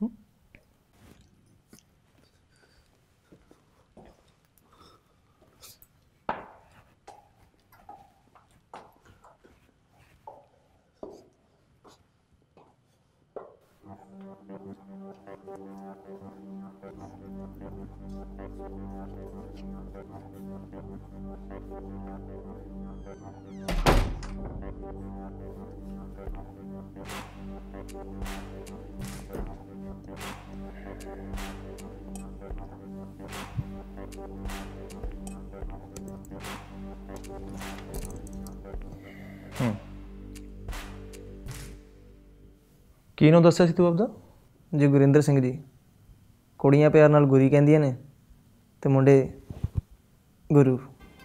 ਕੀ ਨਾਮ ਦੱਸਿਆ ਸੀ ਤੂੰ ਆਪਦਾ? ਜੀ ਗੁਰਿੰਦਰ ਸਿੰਘ ਜੀ। ਕੁੜੀਆਂ ਪਿਆਰ ਨਾਲ ਗੁਰੀ ਕਹਿੰਦੀਆਂ ਨੇ ਤੇ ਮੁੰਡੇ ਗੁਰੂ।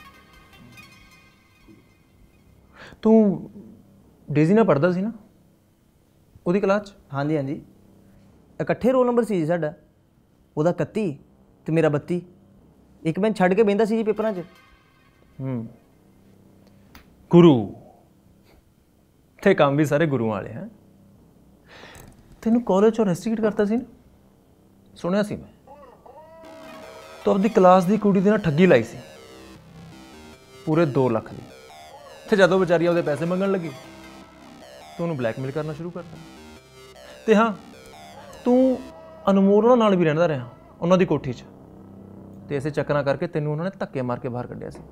ਤੂੰ ਡੇਜ਼ੀ ਨਾਲ ਪੜ੍ਹਦਾ ਸੀ ਨਾ ਉਹਦੀ ਕਲਾਸ 'ਚ? ਹਾਂਜੀ ਹਾਂਜੀ, ਇਕੱਠੇ ਰੋਲ ਨੰਬਰ ਸੀ ਜੀ ਸਾਡਾ। ਉਹਦਾ ਇਕੱਤੀ ਤੇ ਮੇਰਾ ਬੱਤੀ। ਇੱਕ ਬੈਂਚ ਛੱਡ ਕੇ ਬਹਿੰਦਾ ਸੀ ਜੀ ਪੇਪਰਾਂ 'ਚ। ਹੂੰ ਗੁਰੂ ਤੇ ਕੰਮ ਵੀ ਸਾਰੇ ਗੁਰੂਆਂ ਵਾਲੇ ਹੈ। ਤੈਨੂੰ ਕਾਲਜ 'ਚੋਂ ਰੈਸਟੀਕੇਟ ਕਰਤਾ ਸੀ ਨਾ, ਸੁਣਿਆ ਸੀ ਮੈਂ। ਤੂੰ ਆਪਦੀ ਕਲਾਸ ਦੀ ਕੁੜੀ ਦੇ ਨਾਲ ਠੱਗੀ ਲਾਈ ਸੀ ਪੂਰੇ ਦੋ ਲੱਖ ਦੀ। ਤੇ ਜਦੋਂ ਵਿਚਾਰੀ ਉਹਦੇ ਪੈਸੇ ਮੰਗਣ ਲੱਗੀ ਤੂੰ ਉਹਨੂੰ ਬਲੈਕਮੇਲ ਕਰਨਾ ਸ਼ੁਰੂ ਕਰਤਾ। ਤੇ ਹਾਂ, ਤੂੰ ਅਨਮੋਲ ਨਾਲ ਵੀ ਰਹਿੰਦਾ ਰਿਹਾ ਉਹਨਾਂ ਦੀ ਕੋਠੀ 'ਚ, ਤੇ ਇਸੇ ਚੱਕਰਾਂ ਕਰਕੇ ਤੈਨੂੰ ਉਹਨਾਂ ਨੇ ਧੱਕੇ ਮਾਰ ਕੇ ਬਾਹਰ ਕੱਢਿਆ ਸੀ।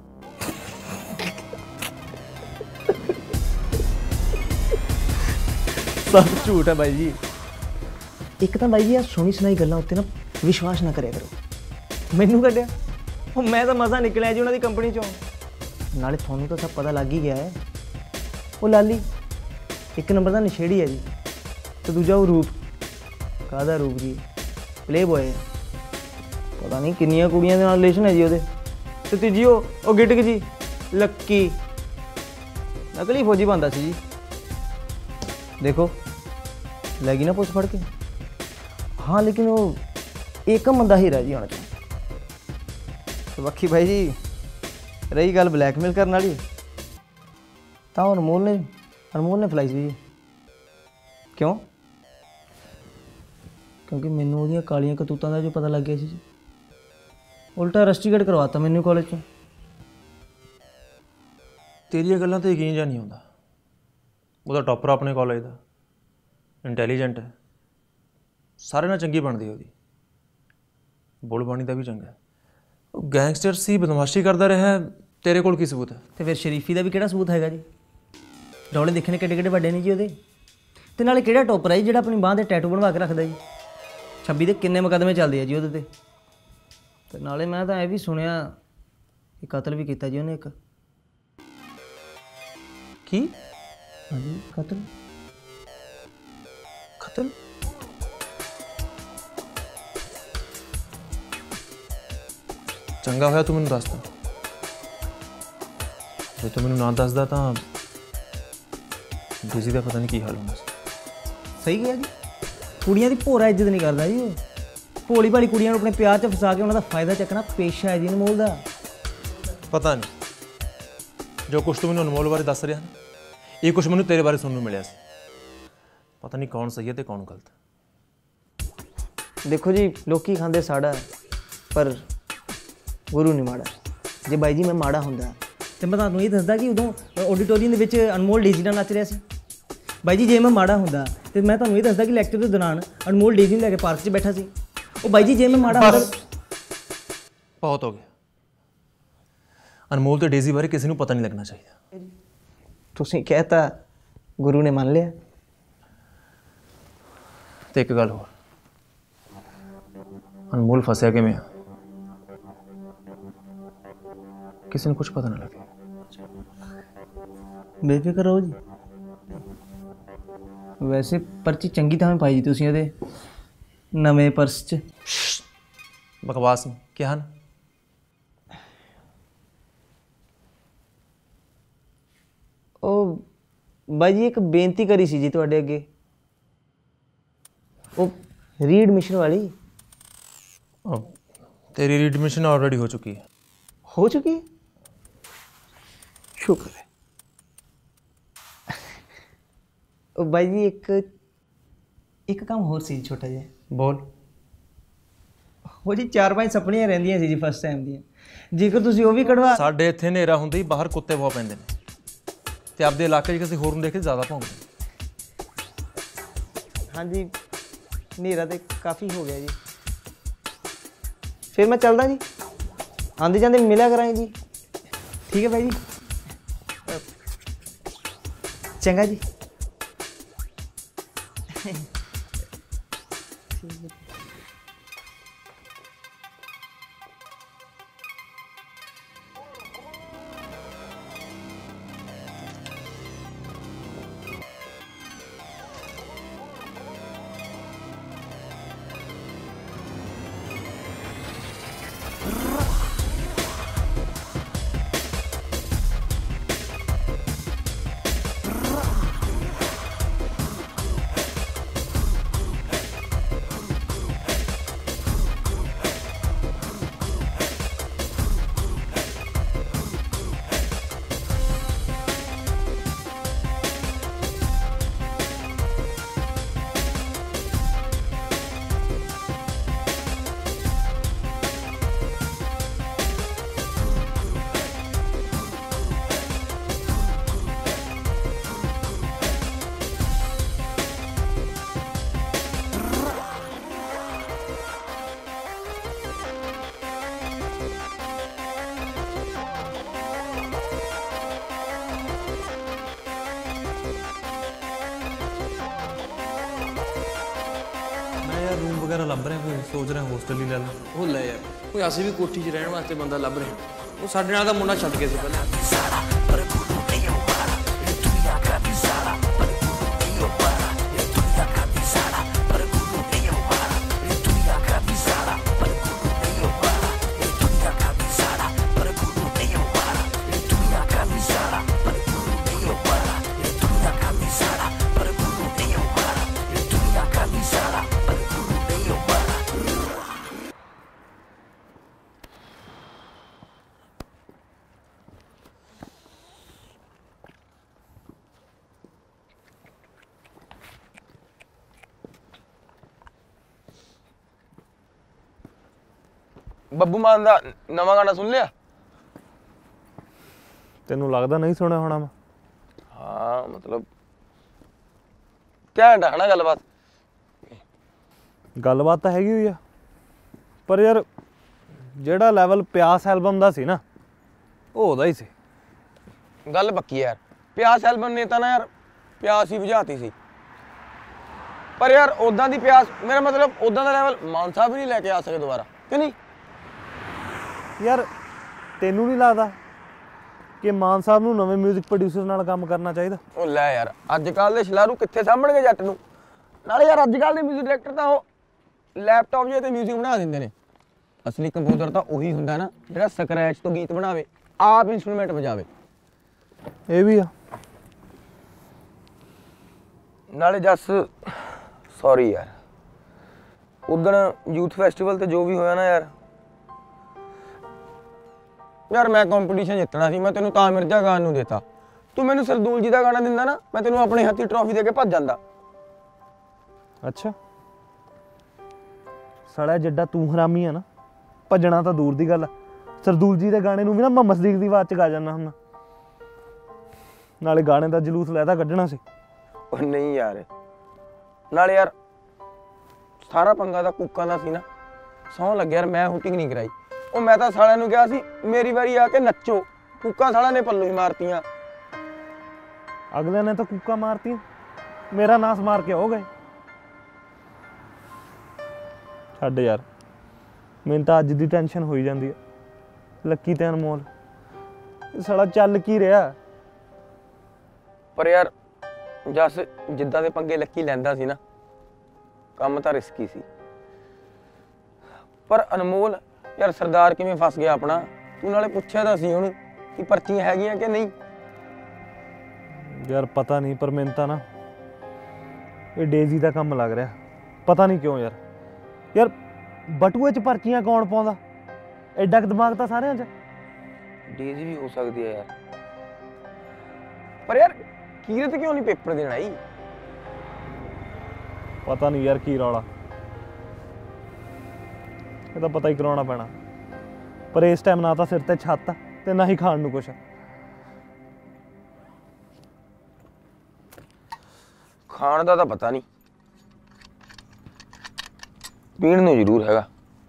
ਸਭ ਝੂਠ ਹੈ ਬਾਈ ਜੀ। ਇੱਕ ਤਾਂ ਬਾਈ ਜੀ ਆ ਸੁਣੀ ਸੁਣਾਈ ਗੱਲਾਂ ਉੱਤੇ ਨਾ ਵਿਸ਼ਵਾਸ ਨਾ ਕਰਿਆ ਕਰੋ। ਮੈਨੂੰ ਕੱਢਿਆ ਉਹ ਮੈਂ ਤਾਂ ਮਜ਼ਾ ਨਿਕਲਿਆ ਜੀ ਉਹਨਾਂ ਦੀ ਕੰਪਨੀ 'ਚੋਂ। ਨਾਲੇ ਤੁਹਾਨੂੰ ਤਾਂ ਸਭ ਪਤਾ ਲੱਗ ਹੀ ਗਿਆ ਹੈ। ਉਹ ਲਾਲੀ ਇੱਕ ਨੰਬਰ ਦਾ ਨਸ਼ੇੜੀ ਹੈ ਜੀ, ਤੇ ਦੂਜਾ ਉਹ ਰੂਪ। ਕਾਹਦਾ ਰੂਪ ਜੀ? Playboy. ਪਤਾ ਨਹੀਂ ਕਿੰਨੀਆਂ ਕੁੜੀਆਂ ਦੇ ਨਾਲ ਰਿਲੇਸ਼ਨ ਹੈ ਜੀ ਉਹਦੇ। ਤੇ ਤੀਜੀ ਉਹ ਉਹ ਗਿਟਕ ਜੀ ਲੱਕੀ, ਨਕਲੀ ਫੌਜੀ ਬਣਦਾ ਸੀ ਜੀ। ਦੇਖੋ ਲੈ ਗਈ ਨਾ ਪੁਲਿਸ ਫੜ ਕੇ। हाँ लेकिन वो एकम बंदा ही रह जी होना चाहिए। तो बाकी भाई जी रही गल ब्लैकमेल करने वाली, तो अनमोल ने अनमोल ने फलाई सी जी। क्यों? क्योंकि मैनू वो कालियां करतूतां दा जो पता लग गया सी जी। उल्टा रस्टिकेट करवाता मैनू कॉलेज चों। तेरिया गल्लां ते यकीन जा नहीं आउंदा। ਉਹਦਾ ਟੌਪਰ ਆਪਣੇ ਕਾਲਜ ਦਾ, ਇੰਟੈਲੀਜੈਂਟ ਹੈ, ਸਾਰੇ ਨਾਲ ਚੰਗੀ ਬਣਦੀ ਉਹਦੀ, ਬੋਲ ਬਾਣੀ ਦਾ ਵੀ ਚੰਗਾ। ਉਹ ਗੈਂਗਸਟਰ ਸੀ, ਬਦਮਾਸ਼ੀ ਕਰਦਾ ਰਿਹਾ, ਤੇਰੇ ਕੋਲ ਕੀ ਸਬੂਤ ਹੈ? ਤੇ ਫਿਰ ਸ਼ਰੀਫੀ ਦਾ ਵੀ ਕਿਹੜਾ ਸਬੂਤ ਹੈਗਾ ਜੀ? ਰੌਲੇ ਦੇਖਣੇ ਕਿੱਡੇ ਕਿੱਡੇ ਵੱਡੇ ਨੇ ਜੀ ਉਹਦੇ। ਤੇ ਨਾਲੇ ਕਿਹੜਾ ਟੌਪਰ ਹੈ ਜਿਹੜਾ ਆਪਣੀ ਬਾਂਹ ਤੇ ਟੈਟੂ ਬਣਵਾ ਕੇ ਰੱਖਦਾ ਜੀ? ਛੱਬੀ ਦੇ ਕਿੰਨੇ ਮੁਕੱਦਮੇ ਚੱਲਦੇ ਆ ਜੀ ਉਹਦੇ ਤੇ। ਤੇ ਨਾਲੇ ਮੈਂ ਤਾਂ ਇਹ ਵੀ ਸੁਣਿਆ ਕਿ ਕਤਲ ਵੀ ਕੀਤਾ ਜੀ ਉਹਨੇ ਇੱਕ। ਕੀ? ਹਾਂਜੀ ਕਤਲ। ਕਤਲ? ਚੰਗਾ ਹੋਇਆ ਤੂੰ ਮੈਨੂੰ ਦੱਸਦਾ। ਜੇ ਤੂੰ ਮੈਨੂੰ ਨਾ ਦੱਸਦਾ ਤਾਂ ਡੇਜ਼ੀ ਦਾ ਪਤਾ ਨਹੀਂ ਕੀ ਹਾਲ ਹੋਣਾ ਸੀ। ਸਹੀ ਗਿਆ ਜੀ, ਕੁੜੀਆਂ ਦੀ ਭੋਰਾ ਇੱਜ਼ਤ ਨਹੀਂ ਕਰਦਾ ਜੀ ਉਹ। ਭੋਲੀ ਭਾਲੀ ਕੁੜੀਆਂ ਨੂੰ ਆਪਣੇ ਪਿਆਰ 'ਚ ਫਸਾ ਕੇ ਉਹਨਾਂ ਦਾ ਫਾਇਦਾ ਚੱਕਣਾ ਪੇਸ਼ਾ ਹੈ ਜੀ ਅਨਮੋਲ ਦਾ। ਪਤਾ ਨਹੀਂ ਜੋ ਕੁਛ ਤੂੰ ਮੈਨੂੰ ਅਨਮੋਲ ਬਾਰੇ ਦੱਸ ਰਿਹਾ ਨਾ, ਇਹ ਕੁਛ ਮੈਨੂੰ ਤੇਰੇ ਬਾਰੇ ਸੁਣਨ ਨੂੰ ਮਿਲਿਆ ਸੀ। ਪਤਾ ਨਹੀਂ ਕੌਣ ਸਹੀ ਹੈ ਤੇ ਕੌਣ ਗਲਤ। ਦੇਖੋ ਜੀ, ਲੋਕੀ ਖਾਂਦੇ ਸਾੜਾ ਪਰ ਗੁਰੂ ਨਹੀਂ ਮਾੜਾ। ਜੇ ਬਾਈ ਜੀ ਮੈਂ ਮਾੜਾ ਹੁੰਦਾ ਤੇ ਮੈਂ ਤੁਹਾਨੂੰ ਇਹ ਦੱਸਦਾ ਕਿ ਉਦੋਂ ਆਡੀਟੋਰੀਅਮ ਦੇ ਵਿੱਚ ਅਨਮੋਲ ਡੇਜ਼ੀ ਨਾਲ ਨੱਚ ਰਿਹਾ ਸੀ। ਬਾਈ ਜੀ ਜੇ ਮੈਂ ਮਾੜਾ ਹੁੰਦਾ ਤੇ ਮੈਂ ਤੁਹਾਨੂੰ ਇਹ ਦੱਸਦਾ ਕਿ ਲੈਕਚਰ ਦੇ ਦੌਰਾਨ ਅਨਮੋਲ ਡੇਜ਼ੀ ਨੂੰ ਲੈ ਕੇ ਪਾਰਕ 'ਚ ਬੈਠਾ ਸੀ। ਉਹ ਬਾਈ ਜੀ ਜੇ ਮੈਂ ਮਾੜਾ ਹੁੰਦਾ। ਬਹੁਤ ਹੋ ਗਿਆ। ਅਨਮੋਲ ਤੇ ਡੇਜ਼ੀ ਬਾਰੇ ਕਿਸੇ ਨੂੰ ਪਤਾ ਨਹੀਂ ਲੱਗਣਾ ਚਾਹੀਦਾ। ਤੁਸੀਂ ਕਹਿਤਾ, ਗੁਰੂ ਨੇ ਮੰਨ ਲਿਆ। ਤੇ ਇੱਕ ਗੱਲ ਹੋਰ, ਅਨਮੋਲ ਫਸਿਆ ਕਿਵੇਂ ਆ ਕਿਸੇ ਨੂੰ ਕੁਝ ਪਤਾ ਨਾ ਲੱਗੇ। ਬੇਫਿਕਰ ਰਹੋ ਜੀ। ਵੈਸੇ ਪਰਚੀ ਚੰਗੀ ਤਾਂ ਪਾਈ ਜੀ ਤੁਸੀਂ ਉਹਦੇ ਨਵੇਂ ਪਰਸ 'ਚ। ਬਕਵਾਸ ਨਹੀਂ ਕਿਹਾ ਨਾ। ਉਹ ਬਾਈ ਜੀ ਇੱਕ ਬੇਨਤੀ ਕਰੀ ਸੀ ਜੀ ਤੁਹਾਡੇ ਅੱਗੇ, ਉਹ ਰੀਐਡਮਿਸ਼ਨ ਵਾਲੀ। ਤੇਰੀ ਰੀਐਡਮਿਸ਼ਨ ਆਲਰੇਡੀ ਹੋ ਚੁੱਕੀ ਹੈ। ਹੋ ਚੁੱਕੀ ਹੈ? ਸ਼ੁਕਰ ਹੈ। ਉਹ ਬਾਈ ਜੀ ਇੱਕ ਇੱਕ ਕੰਮ ਹੋਰ ਸੀ ਛੋਟਾ ਜਿਹਾ। ਬੋਲ। ਉਹ ਜੀ ਚਾਰ ਪੰਜ ਸਪਣੀਆਂ ਰਹਿੰਦੀਆਂ ਸੀ ਜੀ ਫਸਟ ਟਾਈਮ ਦੀਆਂ, ਜੇਕਰ ਤੁਸੀਂ ਉਹ ਵੀ ਕਢਵਾ। ਸਾਡੇ ਇੱਥੇ ਹਨੇਰਾ ਹੁੰਦੇ ਹੀ ਬਾਹਰ ਕੁੱਤੇ ਬਹੁਤ ਪੈਂਦੇ ਨੇ ਤੇ ਆਪਦੇ ਇਲਾਕੇ 'ਚ ਕਿਸੇ ਹੋਰ ਨੂੰ ਦੇਖ ਕੇ ਜ਼ਿਆਦਾ ਭੌਂਕਦੇ। ਹਾਂਜੀ ਹਨੇਰਾ ਤੇ ਕਾਫੀ ਹੋ ਗਿਆ ਜੀ। ਫਿਰ ਮੈਂ ਚੱਲਦਾ ਜੀ, ਆਂਦੇ ਜਾਂਦੇ ਮਿਲਿਆ ਕਰਾਂਗੇ ਜੀ। ਠੀਕ ਹੈ ਭਾਈ ਜੀ, ਚੰਗਾ ਜੀ। रूम वगैरह लभ रहे हैं, सोच रहे हैं होस्टल ही ले लो। वो ले यार, कोई असीं भी कोठी 'च रहण वास्ते बंदा लभ रहे हैं। वो साडे नाल दा मुंडा छड्ड के सी पहले। ਬੱਬੂ ਮਾਨ ਦਾ ਨਵਾਂ ਗਾਣਾ ਸੁਣ ਲਿਆ? ਤੈਨੂੰ ਲੱਗਦਾ ਨਹੀਂ ਸੁਣਿਆ ਹੋਣਾ ਮੈਂ। ਹਾਂ ਮਤਲਬ ਘੈਂਟ ਹੈ ਨਾ ਗੱਲਬਾਤ। ਗੱਲਬਾਤ ਤਾਂ ਹੈਗੀ ਹੋਈ ਆ, ਪਰ ਯਾਰ ਜਿਹੜਾ ਲੈਵਲ ਪਿਆਸ ਐਲਬਮ ਦਾ ਸੀ ਨਾ ਉਹ ਉਹਦਾ ਹੀ ਸੀ। ਗੱਲ ਪੱਕੀ ਯਾਰ, ਪਿਆਸ ਐਲਬਮ ਨੇ ਤਾਂ ਨਾ ਯਾਰ ਪਿਆਸ ਹੀ ਬੁਝਾਤੀ ਸੀ। ਪਰ ਯਾਰ ਉਦਾਂ ਦੀ ਪਿਆਸ, ਮੇਰਾ ਮਤਲਬ ਉਦਾਂ ਦਾ ਲੈਵਲ ਮਾਨ ਸਾਹਿਬ ਵੀ ਨਹੀਂ ਲੈ ਕੇ ਆ ਸਕੇ ਦੁਬਾਰਾ, ਕਿ ਨਹੀਂ? ਯਾਰ ਤੈਨੂੰ ਨਹੀਂ ਲੱਗਦਾ ਕਿ ਮਾਨ ਸਾਹਿਬ ਨੂੰ ਨਵੇਂ ਮਿਊਜ਼ਿਕ ਪ੍ਰੋਡਿਊਸਰ ਨਾਲ ਕੰਮ ਕਰਨਾ ਚਾਹੀਦਾ? ਉਹ ਲੈ ਯਾਰ, ਅੱਜ ਕੱਲ੍ਹ ਦੇ ਸ਼ਲਾਰੂ ਕਿੱਥੇ ਸਾਂਭਣਗੇ ਜੱਟ ਨੂੰ। ਨਾਲੇ ਯਾਰ ਅੱਜ ਕੱਲ੍ਹ ਦੇ ਮਿਊਜ਼ਿਕ ਡਾਇਰੈਕਟਰ ਤਾਂ ਉਹ ਲੈਪਟਾਪ ਜਿਹੇ ਤੇ ਮਿਊਜ਼ਿਕ ਬਣਾ ਦਿੰਦੇ ਨੇ। ਅਸਲੀ ਕੰਪੋਜ਼ਰ ਤਾਂ ਉਹੀ ਹੁੰਦਾ ਨਾ ਜਿਹੜਾ ਸਕਰੈਚ ਤੋਂ ਗੀਤ ਬਣਾਵੇ, ਆਪ ਇੰਸਟਰੂਮੈਂਟ ਵਜਾਵੇ। ਇਹ ਵੀ ਆ। ਨਾਲੇ ਜਸ ਸੌਰੀ ਯਾਰ, ਉਦਣ ਯੂਥ ਫੈਸਟੀਵਲ ਤੇ ਜੋ ਵੀ ਹੋਇਆ ਨਾ ਯਾਰ ਯਾਰ ਮੈਂ ਕੰਪੀਟੀਸ਼ਨ ਜਿੱਤਣਾ ਸੀ, ਮੈਂ ਤੈਨੂੰ ਤਾਂ ਮਿਰਜ਼ਾ ਗਾਣ ਨੂੰ ਦੇਤਾ। ਤੂੰ ਮੈਨੂੰ ਸਰਦੂਲ ਜੀ ਦਾ ਗਾਣਾ ਦਿੰਦਾ ਨਾ, ਮੈਂ ਤੈਨੂੰ ਆਪਣੇ ਹੱਥੀ ਟਰੋਫੀ ਦੇ ਕੇ ਭੱਜ ਜਾਂਦਾ। ਅੱਛਾ ਸਾਲਾ ਜਿੱਡਾ ਤੂੰ ਹਰਾਮੀ ਆ ਨਾ, ਭੱਜਣਾ ਤਾਂ ਦੂਰ ਦੀ ਗੱਲ ਆ, ਸਰਦੂਲ ਜੀ ਦੇ ਗਾਣੇ ਨੂੰ ਵੀ ਨਾ ਮੁਹੰਮਦ ਸਦੀਕ ਦੀ ਆਵਾਜ਼ ਚ ਗਾ ਜਾਂਦਾ ਹੁੰਦਾ। ਨਾਲੇ ਗਾਣੇ ਦਾ ਜਲੂਸ ਲੈਦਾ ਕੱਢਣਾ ਸੀ। ਉਹ ਨਹੀਂ ਯਾਰ, ਨਾਲੇ ਯਾਰ ਸਾਰਾ ਪੰਗਾ ਦਾ ਕੁੱਕਾਂ ਦਾ ਸੀ ਨਾ। ਸਹੁੰ ਲੱਗਿਆ ਯਾਰ ਮੈਂ ਹੂਟਿੰਗ ਨਹੀਂ ਕਰਾਈ। ਉਹ ਮੈਂ ਤਾਂ ਸਾਲਿਆਂ ਨੂੰ ਕਿਹਾ ਸੀ ਮੇਰੀ ਵਾਰੀ ਆ ਕੇ ਨੱਚੋ, ਕੁੱਕਾਂ ਸਾਲਿਆਂ ਨੇ ਪੱਲੂ ਹੀ ਮਾਰਤੀਆਂ। ਅਗਲੇ ਨੇ ਤਾਂ ਕੁੱਕਾ ਮਾਰਤੀਆਂ, ਮੇਰਾ ਨਾਸ ਮਾਰ ਕੇ ਹੋ ਗਏ। ਛੱਡ ਯਾਰ, ਮੈਨੂੰ ਤਾਂ ਅੱਜ ਦੀ ਟੈਨਸ਼ਨ ਹੋਈ ਜਾਂਦੀ ਹੈ। ਲੱਕੀ ਤੇ ਅਨਮੋਲ ਸਾਲਾ ਚੱਲ ਕੀ ਰਿਹਾ। ਪਰ ਯਾਰ ਜਸ ਜਿੱਦਾਂ ਦੇ ਪੰਗੇ ਲੱਕੀ ਲੈਂਦਾ ਸੀ ਨਾ, ਕੰਮ ਤਾਂ ਰਿਸਕੀ ਸੀ। ਪਰ ਅਨਮੋਲ ਯਾਰ ਸਰਦਾਰ ਕਿਵੇਂ ਫਸ ਗਿਆ ਆਪਣਾ। ਤੂੰ ਨਾਲੇ ਪੁੱਛਿਆ ਤਾਂ ਸੀ ਉਹਨੂੰ ਕਿ ਪਰਚੀਆਂ ਹੈਗੀਆਂ ਕਿ ਨਹੀਂ। ਯਾਰ ਪਤਾ ਨਹੀਂ, ਪਰ ਮੈਨੂੰ ਤਾਂ ਨਾ ਇਹ ਡੇਜ਼ੀ ਦਾ ਕੰਮ ਲੱਗ ਰਿਹਾ। ਪਤਾ ਨਹੀਂ ਕਿਉਂ ਯਾਰ। ਯਾਰ ਬਟੂਏ 'ਚ ਪਰਚੀਆਂ ਕੌਣ ਪਾਉਂਦਾ? ਐਡਾ ਕੁ ਦਿਮਾਗ ਤਾਂ ਸਾਰਿਆਂ 'ਚ। ਡੇਜ਼ੀ ਵੀ ਹੋ ਸਕਦੀ ਹੈ ਯਾਰ। ਪਰ ਯਾਰ ਕੀਰਤ ਕਿਉਂ ਨਹੀਂ ਪੇਪਰ ਦੇਣ ਆਈ? ਪਤਾ ਨਹੀਂ ਯਾਰ ਕੀ ਰੌਲਾ। ਇਹ ਤਾਂ ਪਤਾ ਹੀ ਕਰਾਉਣਾ ਪੈਣਾ। ਪਰ ਇਸ ਟਾਈਮ ਨਾ ਤਾਂ ਸਿਰ ਤੇ ਛੱਤ ਤੇ ਨਾ ਹੀ ਖਾਣ ਨੂੰ ਕੁਛ। ਖਾਣ ਦਾ ਤਾਂ ਪਤਾ ਨਹੀਂ, ਪੀਣ ਨੂੰ ਜ਼ਰੂਰ ਹੈਗਾ।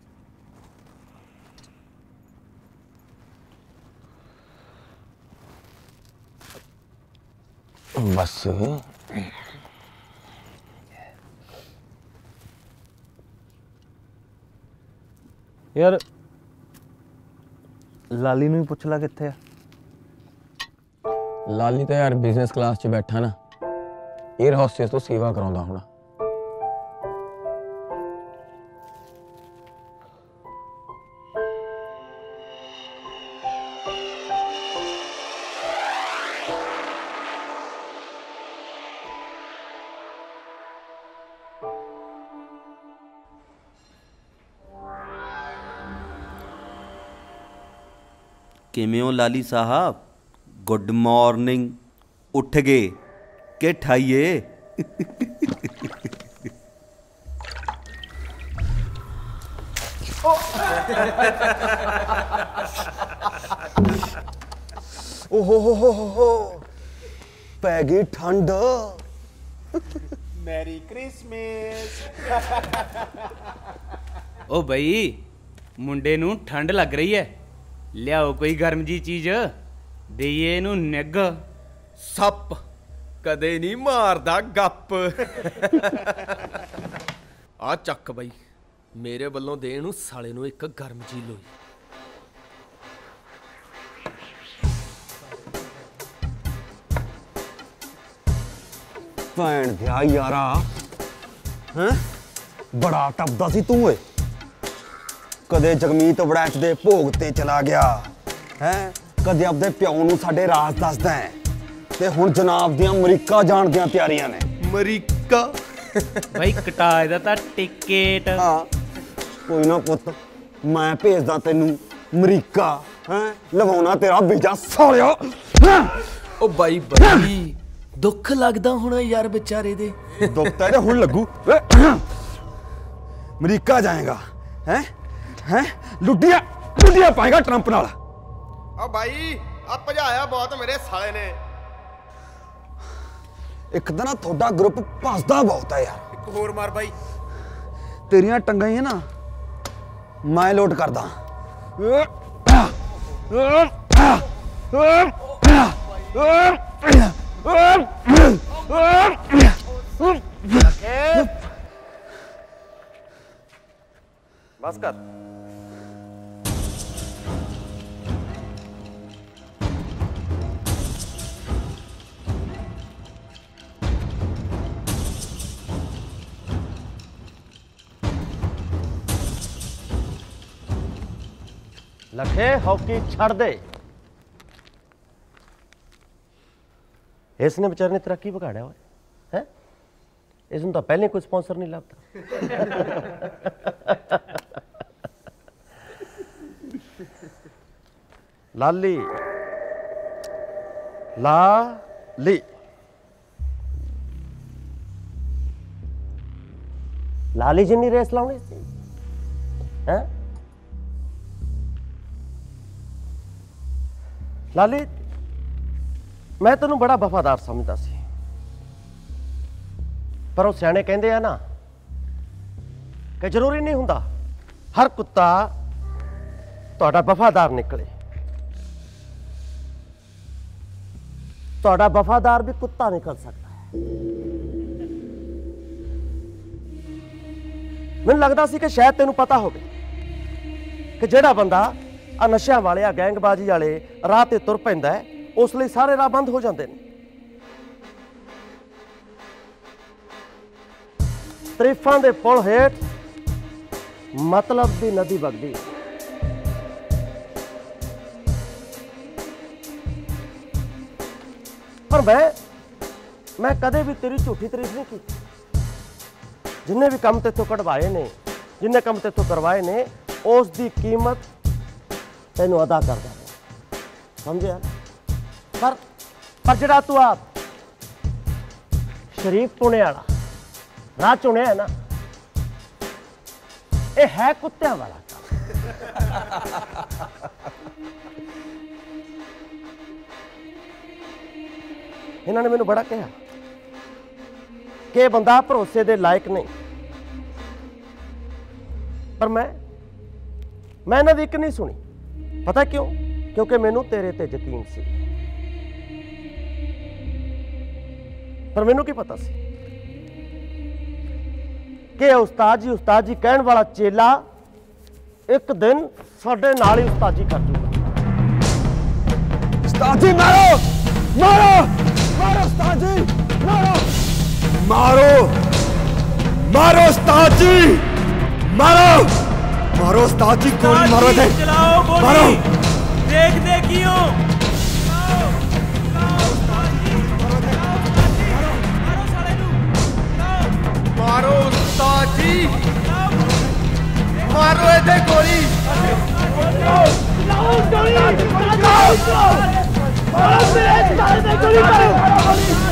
ਬਸ ਯਾਰ ਲਾਲੀ ਨੂੰ ਹੀ ਪੁੱਛ ਲਾ ਕਿੱਥੇ ਆ। ਲਾਲੀ ਤਾਂ ਯਾਰ ਬਿਜ਼ਨਸ ਕਲਾਸ 'ਚ ਬੈਠਾ ਨਾ, 에ਅਰ ਹੋਸਟੈਸ ਤੋਂ ਸੇਵਾ ਕਰਾਉਂਦਾ ਹੋਣਾ। ਕਿਵੇਂ ਹੋ ਲਾਲੀ ਸਾਹਿਬ? Good morning. ਉੱਠ ਗਏ ਕਿ ਠਾਈਏ? ਓਹੋ ਹੋ ਹੋ ਹੋ ਪੈ ਗਈ ਠੰਡ। Mary Christmas. ਓ ਬਈ ਮੁੰਡੇ ਨੂੰ ਠੰਡ ਲੱਗ ਰਹੀ ਹੈ, ਲਿਆਓ ਕੋਈ ਗਰਮ ਜੀ ਚੀਜ਼, ਦੇਈਏ ਇਹਨੂੰ ਨਿੱਘ। ਸੱਪ ਕਦੇ ਨਹੀਂ ਮਾਰਦਾ ਗੱਪ। ਆ ਚੱਕ ਬਈ, ਮੇਰੇ ਵੱਲੋਂ ਦੇ ਇਹਨੂੰ ਸਾਲੇ ਨੂੰ ਇੱਕ ਗਰਮ ਜੀ ਲੋਈ। ਭੈਣ ਦਿਆ ਯਾਰਾ, ਹੈਂ ਬੜਾ ਟੱਪਦਾ ਸੀ ਤੂੰ ਓਏ। ਕਦੇ ਜਗਮੀਤ ਵੜੈਚ ਦੇ ਭੋਗ ਤੇ ਚਲਾ ਗਿਆ ਹੈ, ਕਦੇ ਆਪਦੇ ਪਿਓ ਨੂੰ ਸਾਡੇ ਰਾਜ਼ ਦੱਸਦਾ ਹੈ, ਤੇ ਹੁਣ ਜਨਾਬ ਦੀਆਂ ਅਮਰੀਕਾ ਜਾਣ ਦੀਆਂ ਤਿਆਰੀਆਂ ਨੇ। ਅਮਰੀਕਾ ਭਾਈ ਕਟਾ ਇਹਦਾ ਤਾਂ ਟਿਕਟ। ਹਾਂ ਕੋਈ ਨਾ ਪੁੱਤ, ਮੈਂ ਭੇਜਦਾ ਤੈਨੂੰ ਅਮਰੀਕਾ। ਹੈ ਲਵਾਉਣਾ ਤੇਰਾ ਵੀਜ਼ਾ ਸਾਲਿਆ। ਉਹ ਬਾਈ ਬਾਈ ਦੁੱਖ ਲੱਗਦਾ ਹੋਣਾ ਯਾਰ ਵਿਚਾਰੇ ਦੇ। ਦੁੱਖ ਤਾਂ ਇਹਦੇ ਹੁਣ ਲੱਗੂ। ਅਮਰੀਕਾ ਜਾਏਗਾ ਹੈ ਹੈ ਲੁੱਡੀਆਂ ਲੁੱਡੀਆਂ ਪਾਏਗਾ ਟਰੰਪ ਨਾਲ। ਆ ਬਾਈ ਆ ਭਜਾਇਆ ਬਹੁਤ ਮੇਰੇ ਸਾਲੇ ਨੇ। ਇੱਕ ਤਾਂ ਨਾ ਤੁਹਾਡਾ ਗਰੁੱਪ ਭੱਜਦਾ ਬਹੁਤ ਹੈ ਯਾਰ। ਇੱਕ ਹੋਰ ਮਾਰ ਬਾਈ। ਤੇਰੀਆਂ ਟੰਗਾਂ ਹੀ ਨਾ ਮੈਂ ਲੋਟ ਕਰਦਾ। ਬਸ ਕਰ। ਲਖੇ ਹੌਕੀ ਛੱਡ ਦੇ। ਇਸ ਨੇ ਵਿਚਾਰੇ ਨੇ ਤੇਰਾ ਕੀ ਵਿਗਾੜਿਆ ਓਏ ਹੈ? इसनूं तां पहले कोई स्पॉन्सर नहीं लभदा। लाली लाली लाली जिन्नी रेस लाउणी सी हैं? लाली मैं तेनू बड़ा वफादार समझदा सी, पर वो सियाणे कहंदे आ ना कि जरूरी नहीं हुंदा हर कुत्ता तुहाडा वफादार निकले। तुहाडा वफादार भी कुत्ता निकल सकता है। मैनूं लगदा सी कि शायद तेनू पता होवे कि जिहड़ा बंदा आ नशिਆਂ वाले आ गैंगबाजी वाले राह ते तुर पैंदा है उस लिए सारे राह बंद हो जाते हैं। तरीफां दे पुल हेठ मतलब दी नदी वगदी, पर मैं मैं कदे भी तेरी झूठी तारीफ नहीं की। जिन्हें भी काम तेथों कढ़वाए ने, जिन्हें काम तेथों करवाए ने, उस दी कीमत तेनू अदा कर दें, समझे? पर पर जिहड़ा तू आप शरीफ पुणे वाला राह चुनिया है ना, ये है कुत्तियां वाला इन्होंने मैनू बड़ा कहा कि बंदा भरोसे दे लायक नहीं, पर मैं मैं इन्हां दी इक नहीं सुनी। पता क्यों? क्योंकि मैनू तेरे ते यकीन सी, पर मैनू की पता सी कि उस्ताद जी उस्ताद जी कहण वाला चेला एक दिन साडे नाल ही उस्ताद जी कर दूगा। उस्ताद जी मारो मारो मारो उस्ताद जी मारो मारो मारो उस्ताद जी मारो मारो उस्ताद जी गोली मारो दे चलाओ गोली मारो देख देखियो मारो उस्ताद जी मारो इधर गोली मारो गोली मारो मेरे साले पे गोली मारो